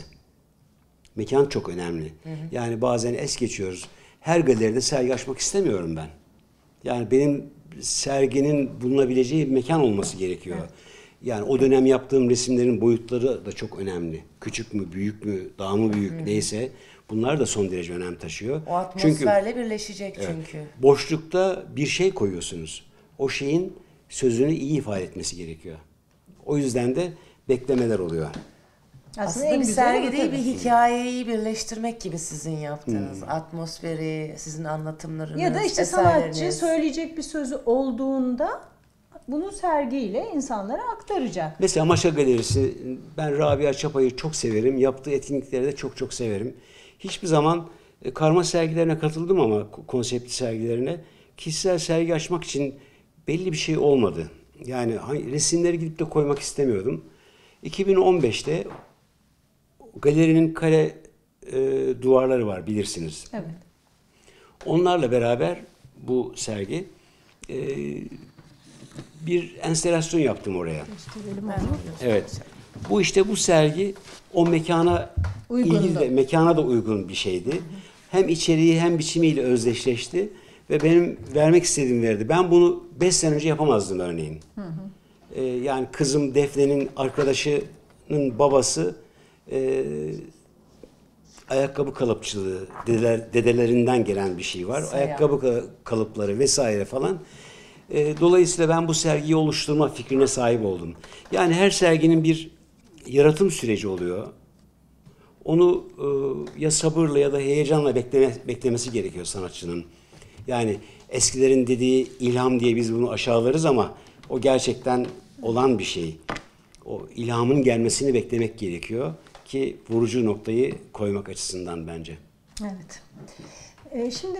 Mekan çok önemli. Yani bazen es geçiyoruz. Her galeride sergi açmak istemiyorum ben. Yani benim serginin bulunabileceği bir mekan olması gerekiyor. Yani o dönem yaptığım resimlerin boyutları da çok önemli. Küçük mü, büyük mü, daha mı büyük neyse bunlar da son derece önem taşıyor. o atmosferle birleşecek çünkü. Boşlukta bir şey koyuyorsunuz. O şeyin sözünü iyi ifade etmesi gerekiyor. O yüzden de beklemeler oluyor. Aslında, en bir güzeli sergi o değil, tabii. bir hikayeyi birleştirmek gibi sizin yaptığınız. Atmosferi, sizin anlatımlarınız, Ya da işte eserleriniz. sanatçı söyleyecek bir sözü olduğunda bunu sergiyle insanlara aktaracak. Mesela Maşa Galerisi, ben Rabia Çapa'yı çok severim. Yaptığı etkinlikleri de çok çok severim. Hiçbir zaman e, karma sergilerine katıldım ama ko- konseptli sergilerine. Kişisel sergi açmak için belli bir şey olmadı. Yani hangi- resimleri gidip de koymak istemiyordum. iki bin on beşte galerinin kare e, duvarları var bilirsiniz. Evet. Onlarla beraber bu sergi e, bir enstelasyon yaptım oraya. Gösterelim onu. Evet. Bu işte bu sergi o mekana Uygundu. ilgili de, mekana da uygun bir şeydi. Hem içeriği hem biçimiyle özdeşleşti ve benim vermek istediğim verdi. Ben bunu beş sene önce yapamazdım örneğin. Ee, yani kızım Defne'nin arkadaşının babası e, ayakkabı kalıpçılığı, dedeler, dedelerinden gelen bir şey var. Sayar. Ayakkabı ka- kalıpları vesaire falan. E, dolayısıyla ben bu sergiyi oluşturma fikrine sahip oldum. Yani her serginin bir yaratım süreci oluyor. Onu e, ya sabırla ya da heyecanla bekleme, beklemesi gerekiyor sanatçının. Yani eskilerin dediği ilham diye biz bunu aşağılarız ama o gerçekten olan bir şey. O ilhamın gelmesini beklemek gerekiyor ki vurucu noktayı koymak açısından bence. Evet. Ee, şimdi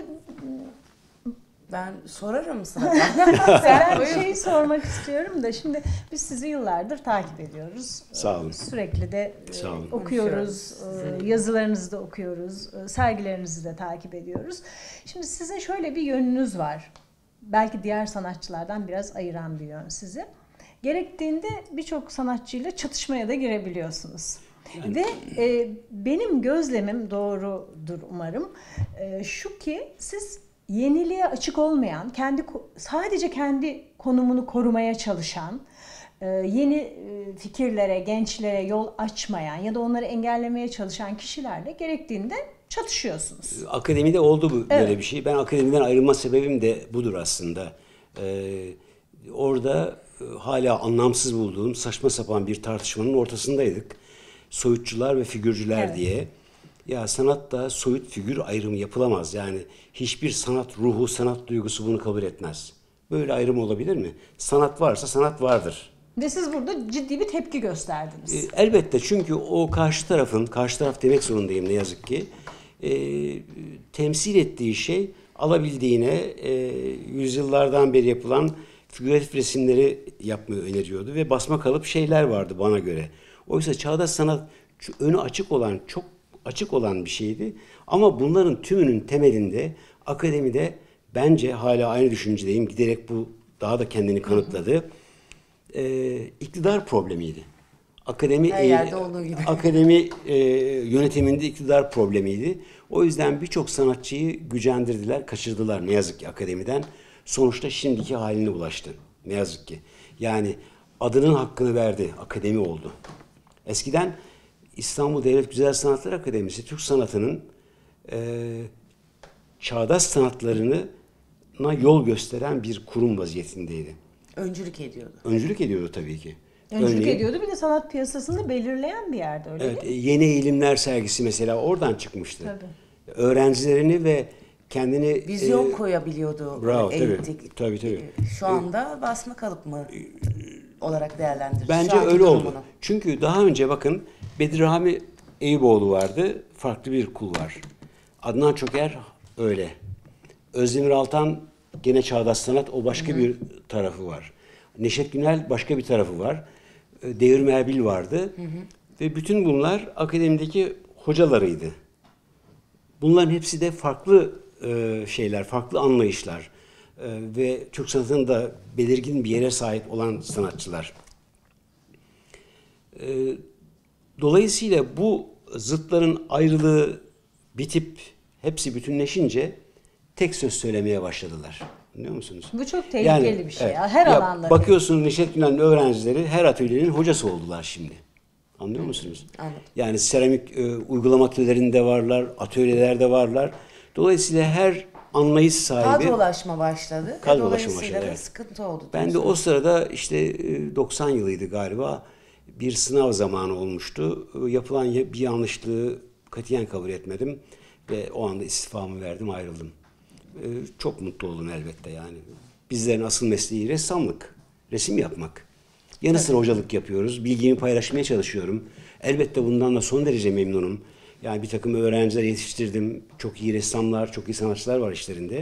Ben sorarım sana. ben bir şey sormak istiyorum da şimdi biz sizi yıllardır takip ediyoruz. Sağ olun. Sürekli de e, Sağ olun. okuyoruz, e, yazılarınızı da okuyoruz, e, sergilerinizi de takip ediyoruz. Şimdi sizin şöyle bir yönünüz var. Belki diğer sanatçılardan biraz ayıran bir yön sizi. Gerektiğinde birçok sanatçıyla çatışmaya da girebiliyorsunuz. Ve e, benim gözlemim doğrudur umarım. E, şu ki siz yeniliğe açık olmayan, kendi sadece kendi konumunu korumaya çalışan, e, yeni e, fikirlere, gençlere yol açmayan ya da onları engellemeye çalışan kişilerle gerektiğinde çatışıyorsunuz. Akademide oldu bu böyle Evet. bir şey. Ben akademiden ayrılma sebebim de budur aslında. Ee, orada e, hala anlamsız bulduğum saçma sapan bir tartışmanın ortasındaydık. Soyutçular ve figürcüler Evet. diye. Ya sanatta soyut figür ayrımı yapılamaz. Yani hiçbir sanat ruhu, sanat duygusu bunu kabul etmez. Böyle ayrım olabilir mi? Sanat varsa sanat vardır. Ve siz burada ciddi bir tepki gösterdiniz. E, elbette, çünkü o karşı tarafın, karşı taraf demek zorundayım ne yazık ki, e, temsil ettiği şey alabildiğine e, yüzyıllardan beri yapılan figüratif resimleri yapmayı öneriyordu ve basma kalıp şeyler vardı bana göre. Oysa çağdaş sanat şu önü açık olan, çok açık olan bir şeydi. Ama bunların tümünün temelinde akademide bence hala aynı düşüncedeyim. Giderek bu daha da kendini kanıtladı. E, iktidar problemiydi. Akademi Her yerde olduğu gibi. akademi e, yönetiminde iktidar problemiydi. O yüzden birçok sanatçıyı gücendirdiler, kaçırdılar ne yazık ki akademiden. Sonuçta şimdiki haline ulaştı. Ne yazık ki. Yani adının hakkını verdi, akademi oldu. Eskiden İstanbul Devlet Güzel Sanatlar Akademisi Türk sanatının e, çağdaş sanatlarına yol gösteren bir kurum vaziyetindeydi. Öncülük ediyordu. Öncülük ediyordu tabii ki. Öncülük Örneğin, ediyordu. Bir de sanat piyasasını belirleyen bir yerde öyle evet, değil mi? Yeni Eğilimler sergisi mesela oradan çıkmıştı. Tabii. Öğrencilerini ve kendini Vizyon e, koyabiliyordu. bravo, eğitik. tabii, tabii, tabii. Şu anda basma kalıp mı olarak değerlendirir? bence Şu anki öyle oldu. durumunu. Çünkü daha önce bakın Bedirhami Eyüboğlu vardı. Farklı bir kul var. Adnan Çoker öyle. Özdemir Altan gene çağdaş sanat, o başka Hı-hı. bir tarafı var. Neşet Günel başka bir tarafı var. Devrim Erbil vardı. Hı hı. Ve bütün bunlar akademideki hocalarıydı. Bunların hepsi de farklı e, şeyler, farklı anlayışlar. E, ve Türk sanatının da belirgin bir yere sahip olan sanatçılar. E, dolayısıyla bu zıtların ayrılığı bitip hepsi bütünleşince tek söz söylemeye başladılar. Anlıyor musunuz? Bu çok tehlikeli Yani, bir şey. evet. Ya. Her Ya alanda. bakıyorsunuz Neşet Günel'in öğrencileri her atölyenin hocası oldular şimdi. Anlıyor musunuz? Anladım. Yani seramik e, uygulama atölyelerinde varlar, atölyelerde varlar. Dolayısıyla her anlayış sahibi. Kadrolaşma başladı. Kadrolaşma Dolayısıyla başladı, da evet. sıkıntı oldu. Ben de o sırada işte e, doksan yılıydı galiba, bir sınav zamanı olmuştu. E, Yapılan ya- bir yanlışlığı katiyen kabul etmedim ve o anda istifamı verdim, ayrıldım. E, Çok mutlu oldum elbette yani. Bizlerin asıl mesleği ressamlık, resim yapmak. Yanı sıra hocalık yapıyoruz. Bilgimi paylaşmaya çalışıyorum. Elbette bundan da son derece memnunum. Yani bir takım öğrenciler yetiştirdim. Çok iyi ressamlar, çok iyi sanatçılar var işlerinde.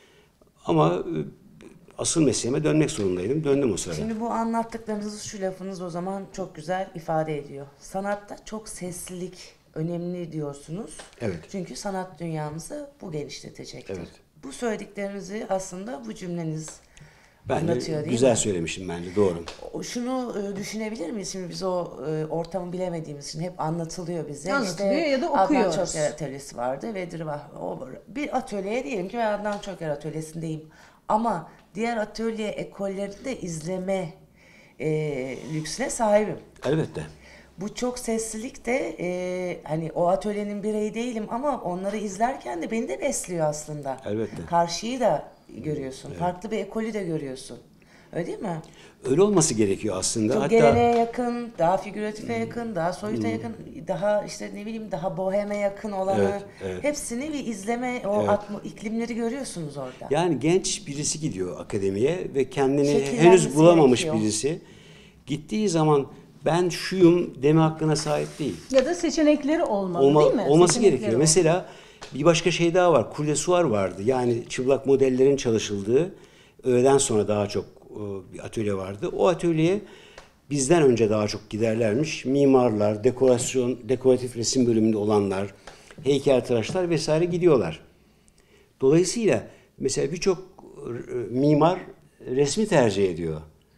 Ama e, asıl mesleğime dönmek zorundaydım. Döndüm o sırada. Şimdi bu anlattıklarınız, şu lafınız o zaman çok güzel ifade ediyor. Sanatta çok seslilik önemli diyorsunuz. Evet. Çünkü sanat dünyamızı bu genişletecektir. Evet. Bu söylediklerinizi aslında bu cümleniz Ben de anlatıyor değil güzel mi? söylemişim bence, doğru. O- Şunu e, düşünebilir miyiz? Şimdi biz o e, ortamı bilemediğimiz için hep anlatılıyor bize. Anlatılıyor İşte ya da Adnan okuyoruz. Çoker atölyesi vardı ve Dirvah. O bir atölyeye diyelim ki ben Adnan Çoker atölyesindeyim. Ama diğer atölye ekollerini de izleme e, lüksüne sahibim. Elbette. Bu çok seslilik de e, hani o atölyenin bireyi değilim ama onları izlerken de beni de besliyor aslında. Elbette. Karşıyı da görüyorsun. Farklı bir ekolü de görüyorsun. Öyle değil mi? Öyle olması gerekiyor aslında. Çok Hatta geleneğe yakın, daha figüratife yakın, daha soyuta yakın, daha işte ne bileyim daha boheme yakın olanı. Evet, evet. Hepsini bir izleme, o Evet. atmo, iklimleri görüyorsunuz orada. yani genç birisi gidiyor akademiye ve kendini Şekillenmesi henüz bulamamış gerekiyor. birisi gittiği zaman ben şuyum deme hakkına sahip değil. Ya da seçenekleri olmalı Olma- değil mi? Olması Seçenekleri gerekiyor. olmalı. Mesela bir başka şey daha var. Kurdesuar vardı. Yani çıplak modellerin çalışıldığı, öğleden sonra daha çok e, bir atölye vardı. O atölyeye bizden önce daha çok giderlermiş. Mimarlar, dekorasyon, dekoratif resim bölümünde olanlar, heykeltıraşlar vesaire gidiyorlar. Dolayısıyla mesela birçok e, mimar resmi tercih ediyor.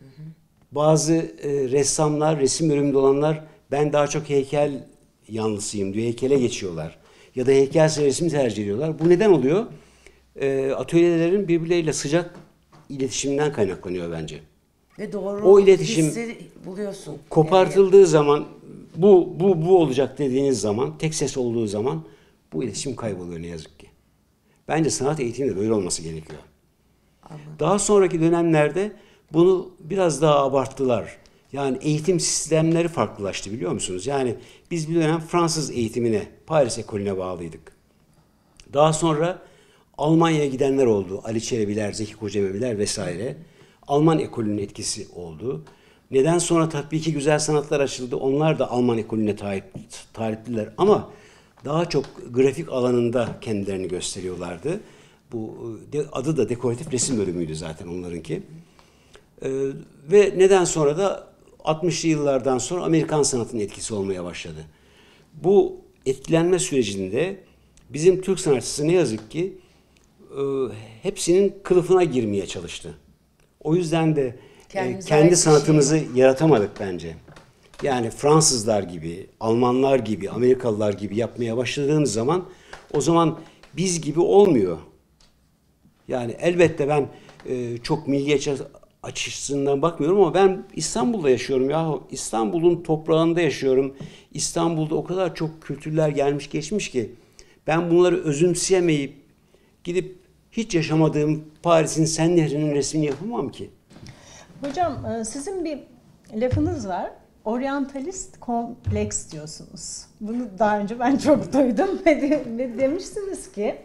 Bazı e, ressamlar, resim bölümünde olanlar ben daha çok heykel yanlısıyım diyor. Heykele geçiyorlar. Ya da heykelse resmi tercih ediyorlar. Bu neden oluyor? E, atölyelerin birbirleriyle sıcak iletişiminden kaynaklanıyor bence. Ve doğru O iletişim hissi buluyorsun. kopartıldığı yani, zaman bu bu bu olacak dediğiniz zaman, tek ses olduğu zaman bu iletişim kayboluyor ne yazık ki. Bence sanat eğitiminde böyle olması gerekiyor. Anladım. Daha sonraki dönemlerde bunu biraz daha abarttılar. Yani eğitim sistemleri farklılaştı biliyor musunuz? Yani biz bir dönem Fransız eğitimine, Paris ekolüne bağlıydık. Daha sonra Almanya'ya gidenler oldu. Ali Çelebiler, Zeki Kocameviler vesaire. Alman ekolünün etkisi oldu. Neden sonra tatbiki güzel sanatlar açıldı? Onlar da Alman ekolüne taahhütlüler ama daha çok grafik alanında kendilerini gösteriyorlardı. Bu adı da dekoratif resim bölümüydü zaten onlarınki. Ee, ve neden sonra da altmışlı yıllardan sonra Amerikan sanatının etkisi olmaya başladı. Bu etkilenme sürecinde bizim Türk sanatçısı ne yazık ki e, hepsinin kılıfına girmeye çalıştı. O yüzden de e, kendi sanatımızı şey yaratamadık bence. Yani Fransızlar gibi, Almanlar gibi, Amerikalılar gibi yapmaya başladığımız zaman o zaman biz gibi olmuyor. Yani elbette ben e, çok milliyetçi açısından bakmıyorum ama ben İstanbul'da yaşıyorum ya. İstanbul'un toprağında yaşıyorum. İstanbul'da o kadar çok kültürler gelmiş geçmiş ki ben bunları özümseyemeyip gidip hiç yaşamadığım Paris'in Sen Nehri'nin resmini yapamam ki. Hocam sizin bir lafınız var. Oryantalist kompleks diyorsunuz. Bunu daha önce ben çok duydum ve, de, ve demişsiniz ki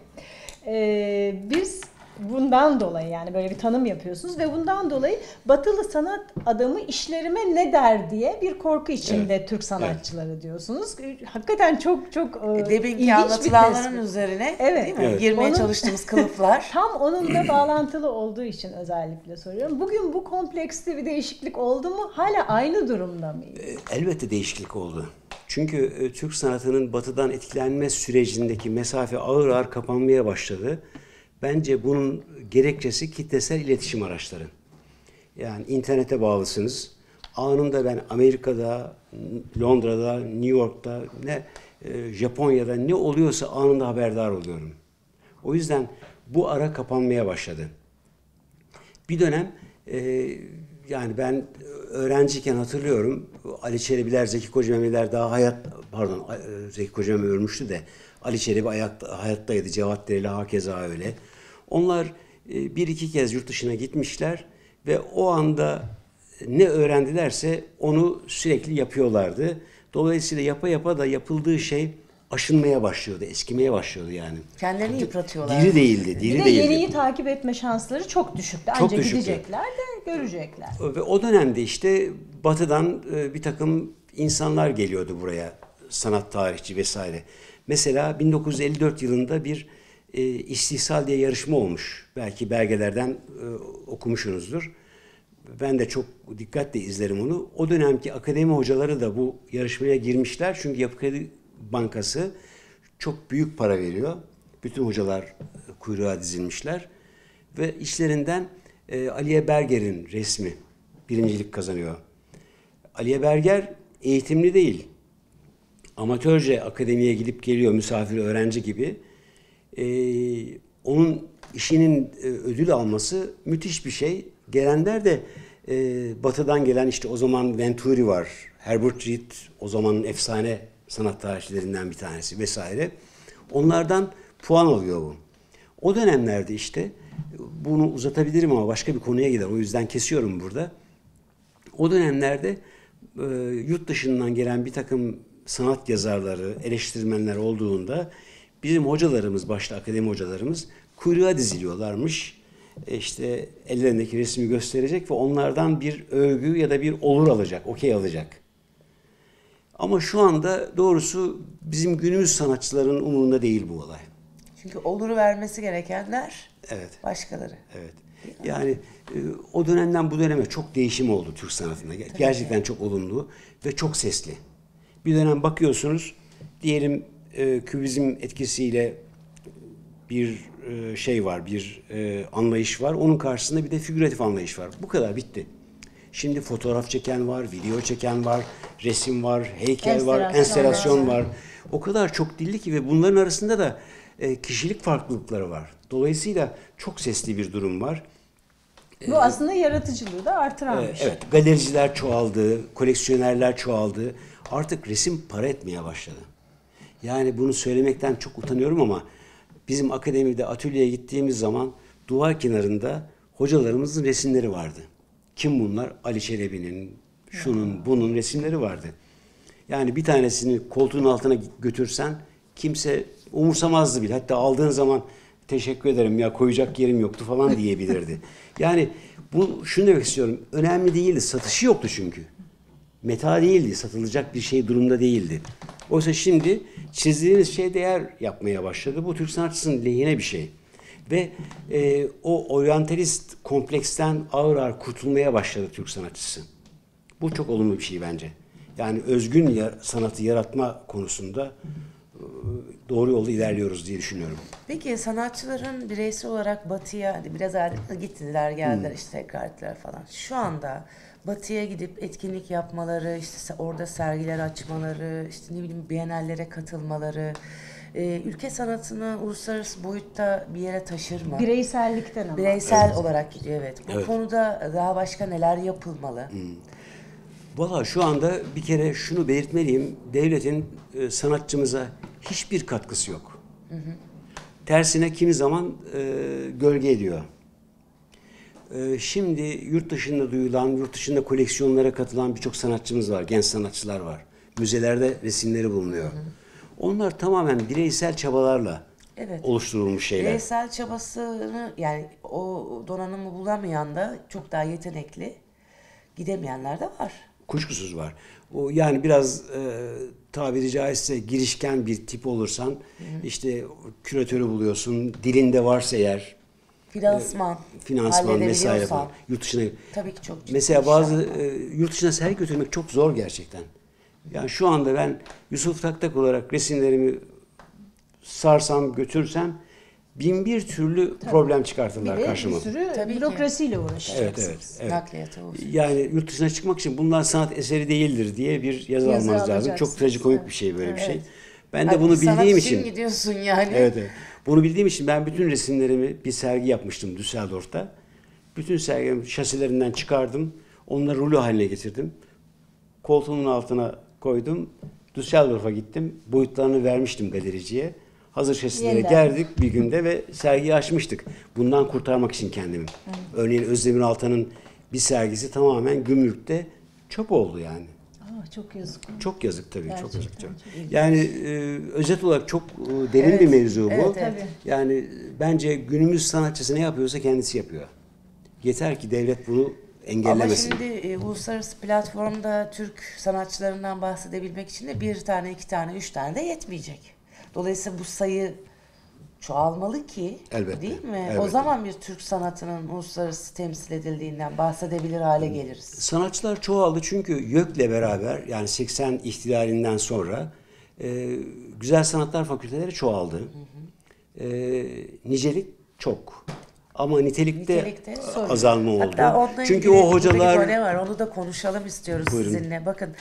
e, biz bundan dolayı yani böyle bir tanım yapıyorsunuz ve bundan dolayı batılı sanat adamı işlerime ne der diye bir korku içinde evet. Türk sanatçıları evet. diyorsunuz. Hakikaten çok çok e, deminki anlatılanların üzerine evet. değil mi? Evet. Girmeye onun, çalıştığımız kılıflar. Tam onunla bağlantılı olduğu için özellikle soruyorum. Bugün bu komplekste bir değişiklik oldu mu? Hala aynı durumda mıyız? Elbette değişiklik oldu. Çünkü e, Türk sanatının batıdan etkilenme sürecindeki mesafe ağır ağır kapanmaya başladı. Bence bunun gerekçesi kitlesel iletişim araçları. Yani internete bağlısınız. Anında ben Amerika'da, Londra'da, New York'ta, ne Japonya'da ne oluyorsa anında haberdar oluyorum. O yüzden bu ara kapanmaya başladı. Bir dönem e, yani ben öğrenciyken hatırlıyorum Ali Çelebiler, Zeki Kocameviler daha hayat, pardon Zeki Kocamevi ölmüştü de Ali Çelebi ayakta, hayattaydı. Cevat Dereli hakeza öyle. Onlar bir iki kez yurt dışına gitmişler ve o anda ne öğrendilerse onu sürekli yapıyorlardı. Dolayısıyla yapa yapa da yapıldığı şey aşınmaya başlıyordu, eskimeye başlıyordu yani. Kendilerini yıpratıyorlar. Diri değildi, diri bir de değildi. yeniyi takip etme şansları çok düşüktü. Çok Ancak düşüktü. Gidecekler de görecekler. Ve o dönemde işte batıdan bir takım insanlar geliyordu buraya, sanat tarihçi vesaire. Mesela bin dokuz yüz elli dört yılında bir e, istihsal diye yarışma olmuş. Belki belgelerden e, okumuşsunuzdur. Ben de çok dikkatle izlerim onu. O dönemki akademi hocaları da bu yarışmaya girmişler. Çünkü Yapı Kredi Bankası çok büyük para veriyor. Bütün hocalar kuyruğa dizilmişler. Ve işlerinden e, Aliye Berger'in resmi birincilik kazanıyor. Aliye Berger eğitimli değil. Amatörce akademiye gidip geliyor misafir öğrenci gibi. Ee, onun işinin e, ödül alması müthiş bir şey. Gelenler de e, batıdan gelen işte o zaman Venturi var. Herbert Reed o zamanın efsane sanat tarihçilerinden bir tanesi vesaire. Onlardan puan alıyor bu. O dönemlerde işte bunu uzatabilirim ama başka bir konuya gider. O yüzden kesiyorum burada. O dönemlerde e, yurt dışından gelen bir takım sanat yazarları, eleştirmenler olduğunda bizim hocalarımız, başta akademi hocalarımız kuyruğa diziliyorlarmış. E işte ellerindeki resmi gösterecek ve onlardan bir övgü ya da bir olur alacak, okey alacak. Ama şu anda doğrusu bizim günümüz sanatçıların umurunda değil bu olay. Çünkü oluru vermesi gerekenler evet. başkaları. Evet. Yani e, o dönemden bu döneme çok değişim oldu Türk sanatında. Tabii Gerçekten ki. Çok olumlu ve çok sesli. Bir dönem bakıyorsunuz, diyelim e, kübizm etkisiyle bir e, şey var, bir e, anlayış var. Onun karşısında bir de figüratif anlayış var. Bu kadar, bitti. Şimdi fotoğraf çeken var, video çeken var, resim var, heykel enstelasyon var, enstelasyon var. O kadar çok dilli ki ve bunların arasında da e, kişilik farklılıkları var. Dolayısıyla çok sesli bir durum var. Bu aslında yaratıcılığı da artıran bir şey. Evet, galericiler çoğaldı, koleksiyonerler çoğaldı. Artık resim para etmeye başladı. Yani bunu söylemekten çok utanıyorum ama bizim akademide atölyeye gittiğimiz zaman duvar kenarında hocalarımızın resimleri vardı. Kim bunlar? Ali Çelebi'nin, şunun, bunun resimleri vardı. Yani bir tanesini koltuğun altına götürsen kimse umursamazdı bile. Hatta aldığın zaman teşekkür ederim ya koyacak yerim yoktu falan diyebilirdi. Yani bu şunu demek istiyorum. Önemli değildi. Satışı yoktu çünkü. Meta değildi. Satılacak bir şey durumda değildi. Oysa şimdi çizdiğiniz şey değer yapmaya başladı. Bu Türk sanatçısının lehine bir şey. Ve e, o oryantalist kompleksten ağır ağır kurtulmaya başladı Türk sanatçısı. Bu çok olumlu bir şey bence. Yani özgün ya, sanatı yaratma konusunda e, doğru yolda ilerliyoruz diye düşünüyorum. Peki sanatçıların bireysel olarak batıya, hadi biraz ayrı gittiler geldiler hmm. işte tekrar ettiler falan. Şu anda batıya gidip etkinlik yapmaları, işte orada sergiler açmaları, işte ne bileyim bienallere katılmaları, e, ülke sanatını uluslararası boyutta bir yere taşır mı? Bireysellikten ama. Bireysel evet. olarak gidiyor evet. Bu evet. konuda daha başka neler yapılmalı? Hmm. Valla şu anda bir kere şunu belirtmeliyim. Devletin e, sanatçımıza hiçbir katkısı yok. Hı hı. Tersine kimi zaman e, gölge ediyor. E, şimdi yurt dışında duyulan, yurt dışında koleksiyonlara katılan birçok sanatçımız var. Genç sanatçılar var. Müzelerde resimleri bulunuyor. Hı hı. Onlar tamamen bireysel çabalarla evet. oluşturulmuş şeyler. Bireysel çabasını yani o donanımı bulamayan da çok daha yetenekli gidemeyenler de var. Kuşkusuz var. O yani biraz e, tabiri caizse girişken bir tip olursan hı hı. işte küratörü buluyorsun. Dilinde varsa eğer finansman, e, finansman vesaire falan. Yurt dışına tabii ki çok mesela bazı e, yurt dışına sergi götürmek çok zor gerçekten. Yani şu anda ben Yusuf Taktak olarak resimlerimi sarsam götürsem bin bir türlü tabii. problem çıkartırlar bir karşıma. Bir sürü tabii bürokrasiyle uğraşacaksınız. Evet, evet, evet. Nakliyatı olsun. Yani yurt dışına çıkmak için bunlar sanat eseri değildir diye bir yazı, yazı almanız lazım. Çok trajikomik evet. bir şey böyle evet. bir şey. Ben de Hadi bunu bildiğim için. Sanat gidiyorsun yani. Evet, evet. Bunu bildiğim için ben bütün resimlerimi bir sergi yapmıştım Düsseldorf'ta. Bütün sergilerimi şasilerinden çıkardım. Onları rulo haline getirdim. Koltuğumun altına koydum. Düsseldorf'a gittim. Boyutlarını vermiştim galericiye. Hazır şasilere geldik bir günde ve sergiyi açmıştık. Bundan kurtarmak için kendimi. Evet. Örneğin Özdemir Altan'ın bir sergisi tamamen gümrükte çöp oldu yani. Aa, çok yazık. Çok yazık tabii. Gerçekten çok yazık. Çok. Çok yani e, özet olarak çok e, derin evet. bir mevzu bu. Evet, evet. Yani bence günümüz sanatçısı ne yapıyorsa kendisi yapıyor. Yeter ki devlet bunu engellemesin. Ama şimdi e, uluslararası platformda Türk sanatçılarından bahsedebilmek için de bir tane, iki tane, üç tane de yetmeyecek. Dolayısıyla bu sayı çoğalmalı ki elbette, değil mi? Elbette. O zaman bir Türk sanatının uluslararası temsil edildiğinden bahsedebilir hale geliriz. Sanatçılar çoğaldı çünkü YÖK'le beraber yani seksen ihtilalinden sonra e, Güzel Sanatlar Fakülteleri çoğaldı. Hı hı. E, nicelik çok. Ama nitelikte, nitelikte azalma oldu. Hatta çünkü o hocalar... ne var onu da konuşalım istiyoruz Buyurun. sizinle. Bakın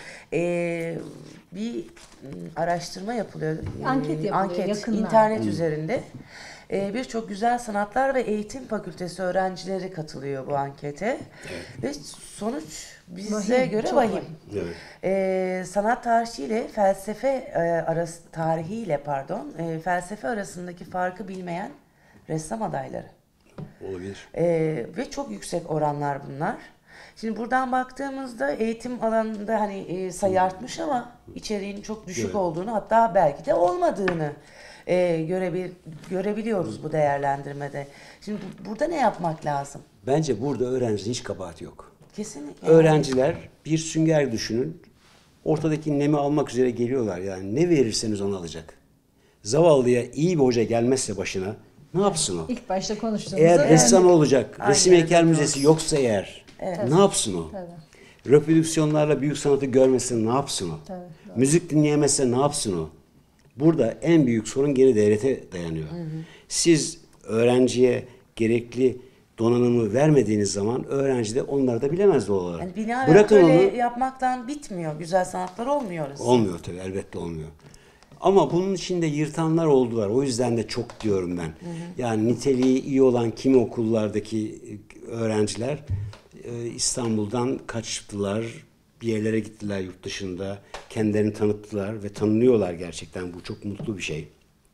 e, bir araştırma yapılıyor. Anket yapılıyor Anket yakınlar. internet hmm. üzerinde. E, Birçok Güzel Sanatlar ve Eğitim Fakültesi öğrencileri katılıyor bu ankete. Evet. Ve sonuç bize vahim, göre vahim. vahim. Evet. E, sanat tarihiyle felsefe e, arası tarihiyle pardon e, felsefe arasındaki farkı bilmeyen ressam adayları. Olabilir. Ee, ve çok yüksek oranlar bunlar. Şimdi buradan baktığımızda eğitim alanında hani e, sayı artmış ama içeriğinin çok düşük evet. olduğunu hatta belki de olmadığını e, görebil görebiliyoruz bu değerlendirmede. Şimdi bu, burada ne yapmak lazım? Bence burada öğrencinin hiç kabahati yok. Kesinlikle. Öğrenciler bir sünger düşünün. Ortadaki nemi almak üzere geliyorlar. Yani ne verirseniz onu alacak. Zavallıya iyi bir hoca gelmezse başına ne yapsın o? İlk başta konuştuğumuzda eğer yani. ressam olacak, Aynen, resim heykel evet, müzesi yoksa eğer evet. ne yapsın o? Tabii. Reprodüksiyonlarla büyük sanatı görmezse ne yapsın o? Tabii, müzik dinleyemezse ne yapsın o? Burada en büyük sorun gene devlete dayanıyor. Hı hı. Siz öğrenciye gerekli donanımı vermediğiniz zaman öğrenci de onları da bilemez doğal olarak. Yani bina Bırakın böyle onu, yapmaktan bitmiyor. Güzel sanatlar olmuyoruz. Olmuyor tabii, elbette olmuyor. Ama bunun içinde yırtanlar oldular. O yüzden de çok diyorum ben. Hı hı. Yani niteliği iyi olan kimi okullardaki öğrenciler e, İstanbul'dan kaçtılar. Bir yerlere gittiler yurt dışında. Kendilerini tanıttılar ve tanınıyorlar gerçekten. Bu çok mutlu bir şey.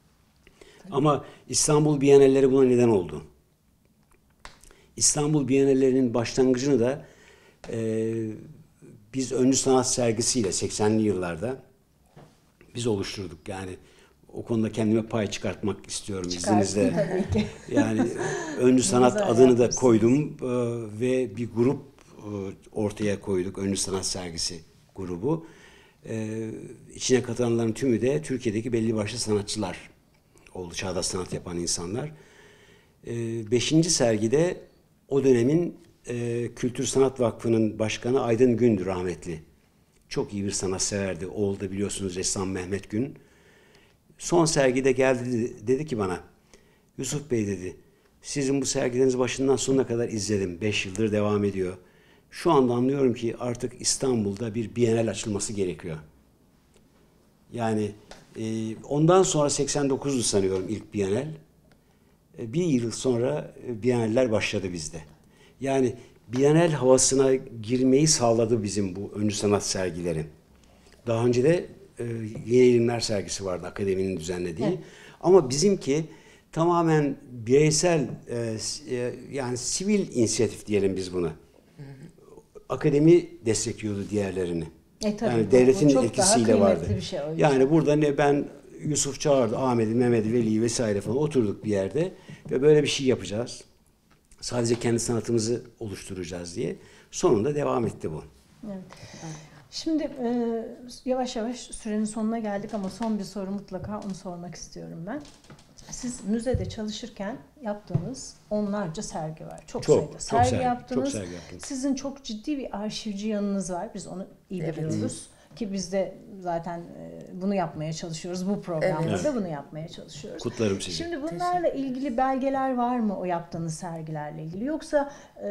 Ama İstanbul Bienalleri buna neden oldu. İstanbul Bienallerinin başlangıcını da e, biz Öncü Sanat sergisiyle seksenli yıllarda biz oluşturduk. Yani o konuda kendime pay çıkartmak istiyorum izninizle. Tabii ki. Yani Öncü Sanat adını da koydum e, ve bir grup e, ortaya koyduk. Öncü Sanat sergisi grubu. E, içine katılanların tümü de Türkiye'deki belli başlı sanatçılar oldu. Çağdaş sanat yapan insanlar. E, beşinci sergide o dönemin e, Kültür Sanat Vakfı'nın başkanı Aydın Gün'dü rahmetli. Çok iyi bir sanatseverdi. Oğlu da biliyorsunuz ressam Mehmet Gün. Son sergide geldi dedi, dedi ki bana, Yusuf Bey dedi, sizin bu sergilerinizi başından sonuna kadar izledim. Beş yıldır devam ediyor. Şu anda anlıyorum ki artık İstanbul'da bir Bienal açılması gerekiyor. Yani e, ondan sonra seksen dokuzdu sanıyorum ilk Bienal. E, bir yıl sonra e, Biennaller başladı bizde. Yani Bienal havasına girmeyi sağladı bizim bu öncü sanat sergileri. Daha önce de e, Yeni İlimler sergisi vardı akademinin düzenlediği. Evet. Ama bizimki tamamen bireysel e, e, yani sivil inisiyatif diyelim biz buna. Hı hı. Akademi destekliyordu diğerlerini. E, tabii, yani devletin etkisiyle vardı. Bir şey yani burada ne ben Yusuf çağırdı, Ahmet'i, Mehmet'i, Veli'yi vesaire falan oturduk bir yerde ve böyle bir şey yapacağız. Sadece kendi sanatımızı oluşturacağız diye. Sonunda devam etti bu. Evet. Şimdi e, yavaş yavaş sürenin sonuna geldik ama son bir soru mutlaka onu sormak istiyorum ben. Siz müzede çalışırken yaptığınız onlarca sergi var. Çok, çok sayıda sergi, sergi yaptınız. Çok sergi yaptınız. Sizin çok ciddi bir arşivci yanınız var. Biz onu iyi evet. biliyoruz. Ki biz de zaten bunu yapmaya çalışıyoruz. Bu programda evet. da bunu yapmaya çalışıyoruz. Kutlarım sizi. Şimdi bunlarla ilgili belgeler var mı o yaptığınız sergilerle ilgili? Yoksa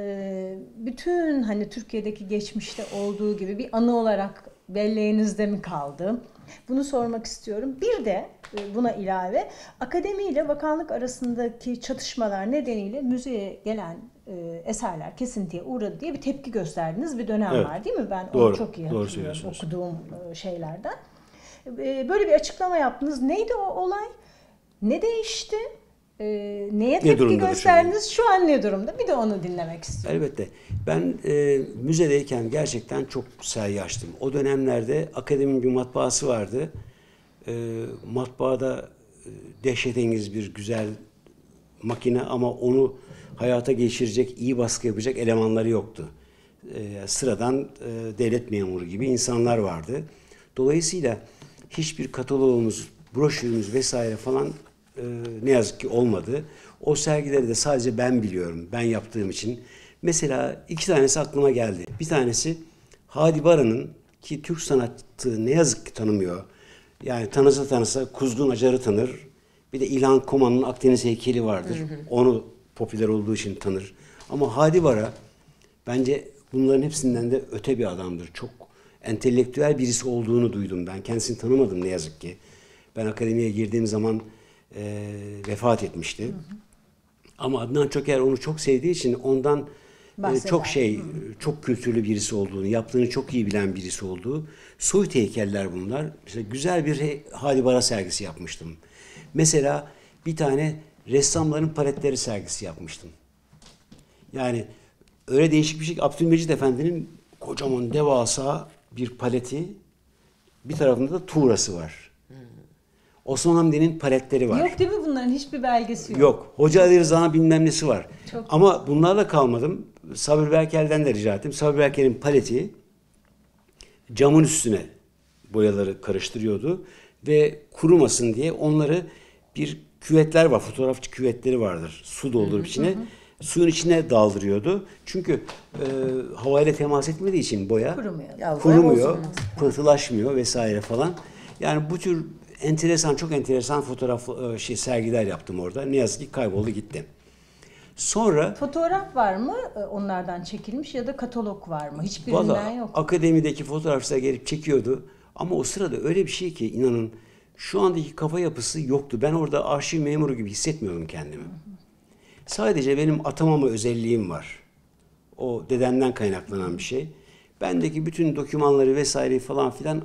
bütün hani Türkiye'deki geçmişte olduğu gibi bir anı olarak belleğinizde mi kaldı? Bunu sormak istiyorum. Bir de buna ilave akademi ile bakanlık arasındaki çatışmalar nedeniyle müzeye gelen e, eserler kesintiye uğradı diye bir tepki gösterdiğiniz bir dönem evet. var değil mi? Ben doğru, onu çok iyi hatırlıyorum okuduğum e, şeylerden. E, böyle bir açıklama yaptınız. Neydi o olay? Ne değişti? E, neye tepki ne gösterdiniz? Şu an ne durumda? Bir de onu dinlemek istiyorum. Elbette. Ben e, müzedeyken gerçekten çok sergi açtım. O dönemlerde akademinin bir matbaası vardı. E, matbaada e, dehşetengiz bir güzel makine ama onu hayata geçirecek, iyi baskı yapacak elemanları yoktu. E, sıradan e, devlet memuru gibi insanlar vardı. Dolayısıyla hiçbir kataloğumuz, broşürümüz vesaire falan e, ne yazık ki olmadı. O sergileri de sadece ben biliyorum, ben yaptığım için. Mesela iki tanesi aklıma geldi. Bir tanesi Hadi Baran'ın ki Türk sanatı ne yazık ki tanımıyor. Yani tanısa tanısa Kuzgun Acar'ı tanır. Bir de İlhan Koman'ın Akdeniz heykeli vardır. Hı hı. Onu popüler olduğu için tanır. Ama Hadi Bara bence bunların hepsinden de öte bir adamdır. Çok entelektüel birisi olduğunu duydum ben. Kendisini tanımadım ne yazık ki. Ben akademiye girdiğim zaman e, vefat etmişti. Hı hı. Ama Adnan Çoker onu çok sevdiği için ondan bahseder. Çok şey, çok kültürlü birisi olduğunu, yaptığını çok iyi bilen birisi olduğu. Soyut heykeller bunlar. Mesela güzel bir Hadi Bara sergisi yapmıştım. Mesela bir tane ressamların paletleri sergisi yapmıştım. Yani öyle değişik bir şey. Abdülmecid Efendi'nin kocaman devasa bir paleti, bir tarafında da tuğrası var. Hmm. Osman Hamdi'nin paletleri var. Yok değil mi bunların hiçbir belgesi yok? Yok. Hoca Ali Rıza'nın bilmem nesi var. Çok ama bunlarla kalmadım. Sabri Berkel'den de rica ettim. Sabri Berkel'in paleti camın üstüne boyaları karıştırıyordu ve kurumasın diye onları bir küvetler var. Fotoğrafçı küvetleri vardır. Su doldurup içine. Hı hı. Suyun içine daldırıyordu. Çünkü e, havayla temas etmediği için boya kurumuyor, kurumuyor pıhtılaşmıyor vesaire falan. Yani bu tür enteresan, çok enteresan fotoğraf şey sergiler yaptım orada. Ne yazık ki kayboldu gitti. Sonra fotoğraf var mı onlardan çekilmiş ya da katalog var mı? Hiçbirinden yok. Akademideki fotoğrafçılar gelip çekiyordu. Ama o sırada öyle bir şey ki inanın Şu andaki kafa yapısı yoktu. Ben orada arşiv memuru gibi hissetmiyordum kendimi. Sadece benim atamama özelliğim var. O dedemden kaynaklanan bir şey. Bendeki bütün dokümanları vesaireyi falan filan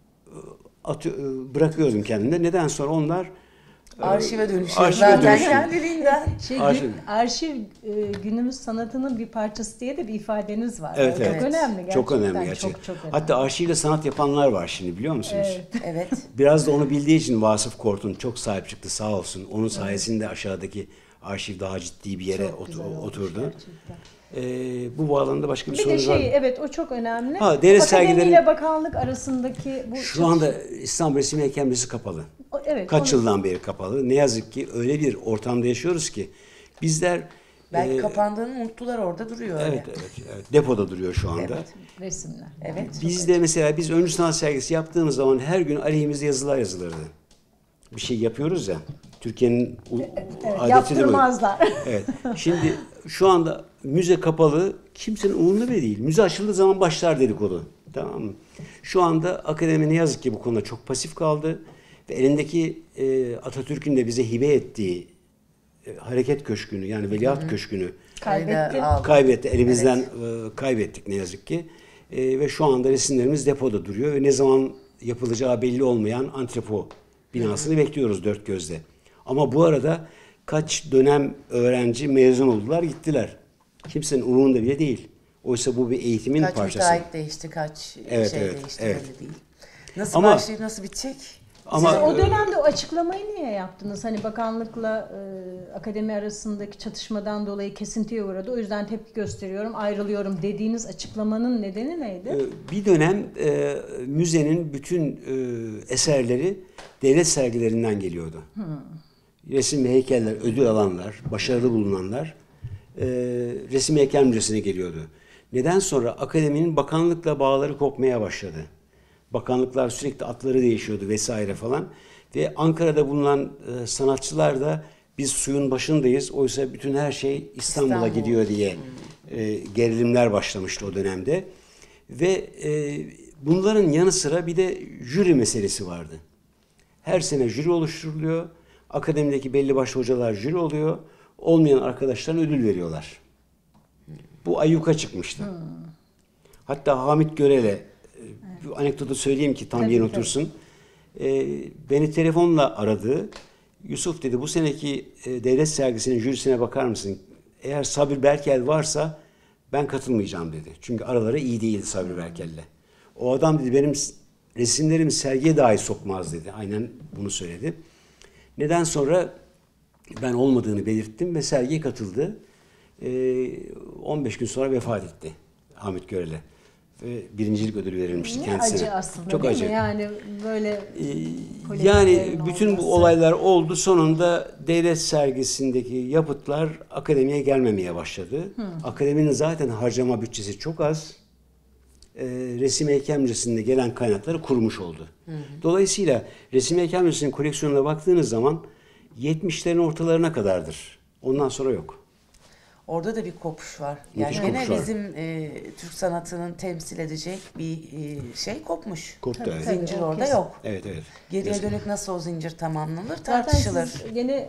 atı, bırakıyordum kendimde. Neden sonra onlar arşive dönüşüyor arşive zaten dönüşüyor. kendiliğinden. Şey, Arşiv. gün- arşiv e, günümüz sanatının bir parçası diye de bir ifadeniz var. Evet, çok evet. önemli gerçekten. Çok önemli gerçekten. Çok, çok önemli. Hatta arşivle sanat yapanlar var şimdi, biliyor musunuz? Evet. Evet. Biraz da onu bildiği için Vasıf Kortun çok sahip çıktı, sağ olsun. Onun sayesinde aşağıdaki arşiv daha ciddi bir yere Çok ot- güzel olmuş oturdu. gerçekten. Ee, bu bağlamda başka bir, Bir de sorunuz var mı? şey, evet, o çok önemli. Ha, devlet Akademi sergileri- ile bakanlık arasındaki bu Şu çatışma- anda İstanbul Resim Heykel Müzesi kapalı. O- evet, Kaç onu- yıldan beri kapalı. Ne yazık ki öyle bir ortamda yaşıyoruz ki bizler Belki e, kapandığını unuttular, orada duruyor öyle. evet, evet, evet, depoda duruyor şu anda. Evet. resimler. Evet. Biz de mesela biz öncü sanat sergisi yaptığımız zaman her gün aleyhimizde yazılar yazılırdı. Bir şey yapıyoruz ya. Türkiye'nin u- Evet, adetidir bu. yaptırmazlar. Evet. Şimdi şu anda müze kapalı, kimsenin umurunda bile değil. Müze açıldığı zaman başlar dedikodu. Tamam mı? Şu anda akademi ne yazık ki bu konuda çok pasif kaldı ve elindeki e, Atatürk'ün de bize hibe ettiği e, hareket köşkünü, yani Veliaht Köşkü'nü Kaybetti. Aldı. kaybetti. Elimizden e, kaybettik ne yazık ki. E, ve şu anda resimlerimiz depoda duruyor ve ne zaman yapılacağı belli olmayan antrepo binasını bekliyoruz dört gözle. Ama bu arada kaç dönem öğrenci mezun oldular, gittiler. Kimsenin umurunda bile değil. Oysa bu bir eğitimin Kaç parçası. müteahhit değişti, kaç Evet, şey evet, değişti evet. belli değil. Nasıl Ama- başlayıp nasıl bitecek? Ama Siz o dönemde o açıklamayı niye yaptınız? Hani bakanlıkla e, akademi arasındaki çatışmadan dolayı kesintiye uğradı. O yüzden tepki gösteriyorum, ayrılıyorum dediğiniz açıklamanın nedeni neydi? Ee, bir dönem e, müzenin bütün e, eserleri devlet sergilerinden geliyordu. Resim ve heykeller, ödül alanlar, başarılı bulunanlar e, Resim Heykel Müzesi'ne geliyordu. Neden sonra akademinin bakanlıkla bağları kopmaya başladı. Bakanlıklar sürekli atları değişiyordu vesaire falan. Ve Ankara'da bulunan e, sanatçılar da biz suyun başındayız. Oysa bütün her şey İstanbul'a İstanbul. gidiyor diye e, gerilimler başlamıştı o dönemde. Ve e, bunların yanı sıra bir de jüri meselesi vardı. Her sene jüri oluşturuluyor. Akademideki belli başlı hocalar jüri oluyor. Olmayan arkadaşlarına ödül veriyorlar. Bu ayyuka çıkmıştı. Hatta Hamit Görel'e e, bu anekdotu söyleyeyim ki tam Tabii, yeni tabii. otursun. E, beni telefonla aradı. Yusuf dedi, bu seneki e, devlet sergisinin jürisine bakar mısın? Eğer Sabri Berkel varsa ben katılmayacağım dedi. Çünkü araları iyi değildi Sabri Berkel'le. O adam dedi benim resimlerimi sergiye dahi sokmaz dedi. Aynen bunu söyledi. Neden sonra ben olmadığını belirttim ve sergiye katıldı. Ee, on beş gün sonra vefat etti Hamit Görel'e. Ve birincilik ödülü verilmişti Ne kendisine. acı aslında, Çok değil acı. mi? Yani böyle Ee, polemiklerin yani bütün olması. bu olaylar oldu. Sonunda devlet sergisindeki yapıtlar akademiye gelmemeye başladı. Akademinin zaten harcama bütçesi çok az. Ee, Resim Heykel Müzesi'nde gelen kaynakları kurmuş oldu. Dolayısıyla Resim Heykel Müzesi'nin koleksiyonuna baktığınız zaman yetmişlerin ortalarına kadardır. Ondan sonra yok. Orada da bir kopuş var. Yani Müthiş gene kopuş var. bizim e, Türk sanatının temsil edecek bir e, şey kopmuş. Koptu, Tabii, evet. tabii. Zincir o orada kesin. yok. Evet, evet. Geriye Yazık. dönük nasıl o zincir tamamlanır Zaten tartışılır. siz gene e,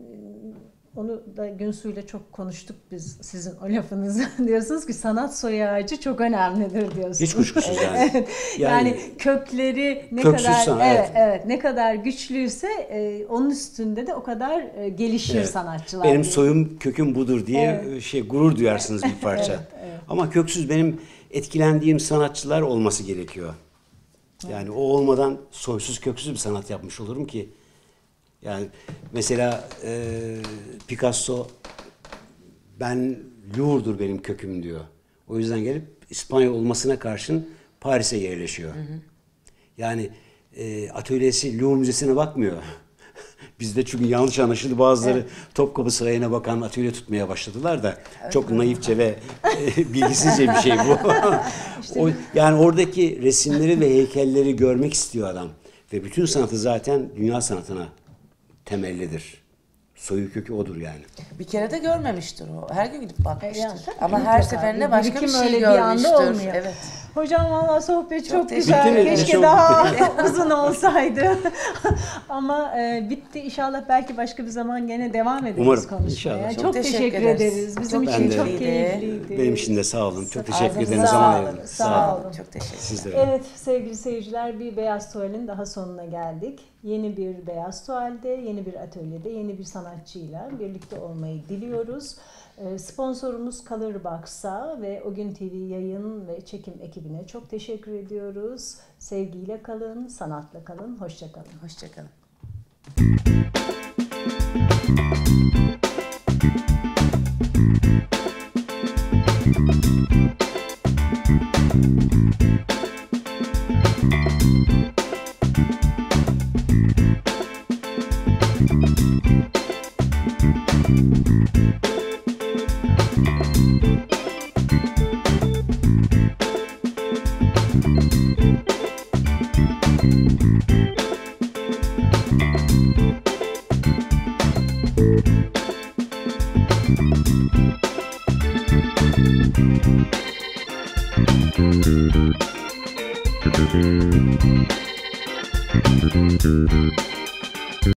onu da Günsu'yla çok konuştuk biz, sizin o lafınızı. Diyorsunuz ki sanat soy ağacı çok önemlidir diyorsunuz. Hiç kuşkusuz yani. Evet. Yani- yani, kökleri ne Köksüz kadar sanat, evet, evet. evet ne kadar güçlüyse e, onun üstünde de o kadar e, gelişir Evet. sanatçılar. Benim diye. soyum köküm budur diye Evet. şey gurur duyarsınız bir parça. Evet, evet. Ama köksüz benim etkilendiğim sanatçılar olması gerekiyor. Yani o olmadan soysuz köksüz bir sanat yapmış olurum ki. Yani mesela e, Picasso ben Louvre'dur benim köküm diyor. O yüzden gelip İspanya olmasına karşın Paris'e yerleşiyor. Yani e, atölyesi Louvre Müzesi'ne bakmıyor. Bizde çünkü yanlış anlaşıldı, bazıları Topkapı Sarayı'na bakan atölye tutmaya başladılar da çok naifçe ve e, bilgisizce bir şey bu. O, yani oradaki resimleri ve heykelleri görmek istiyor adam. Ve bütün sanatı zaten dünya sanatına temellidir. Soyu kökü odur yani. Bir kere de görmemiştir o. Her gün gidip bakmıştır. E, yani tabii, Ama her mutlaka. seferinde Bir başka bir birikim şey öyle bir görmüştür. anda olmuyor. Evet. Hocam valla sohbet çok, Çok güzel. teşekkür ederim. Keşke Çok daha uzun olsaydı. Ama e, bitti. İnşallah belki başka bir zaman gene devam ederiz Umarım. konuşmaya. İnşallah. Çok, Çok teşekkür, teşekkür ederiz. ederiz. Bizim Çok için Ben de- çok keyifliydi. keyifliydi. Benim için de sağ olun. Çok teşekkür Ağzınıza ederim. sağ Zaman olun. ayırdınız. Sağ Sağ olun. olun. Çok teşekkürler. Siz de öyle. Evet sevgili seyirciler, bir Beyaz Tuval'in daha sonuna geldik. Yeni bir Beyaz Tuval'de, yeni bir atölyede, yeni bir sanatçıyla birlikte olmayı diliyoruz. Ee, Sponsorumuz Colorbox'a ve O Gün T V yayın ve çekim ekibine çok teşekkür ediyoruz. Sevgiyle kalın, sanatla kalın, hoşça kalın. Hoşçakalın. Thank you.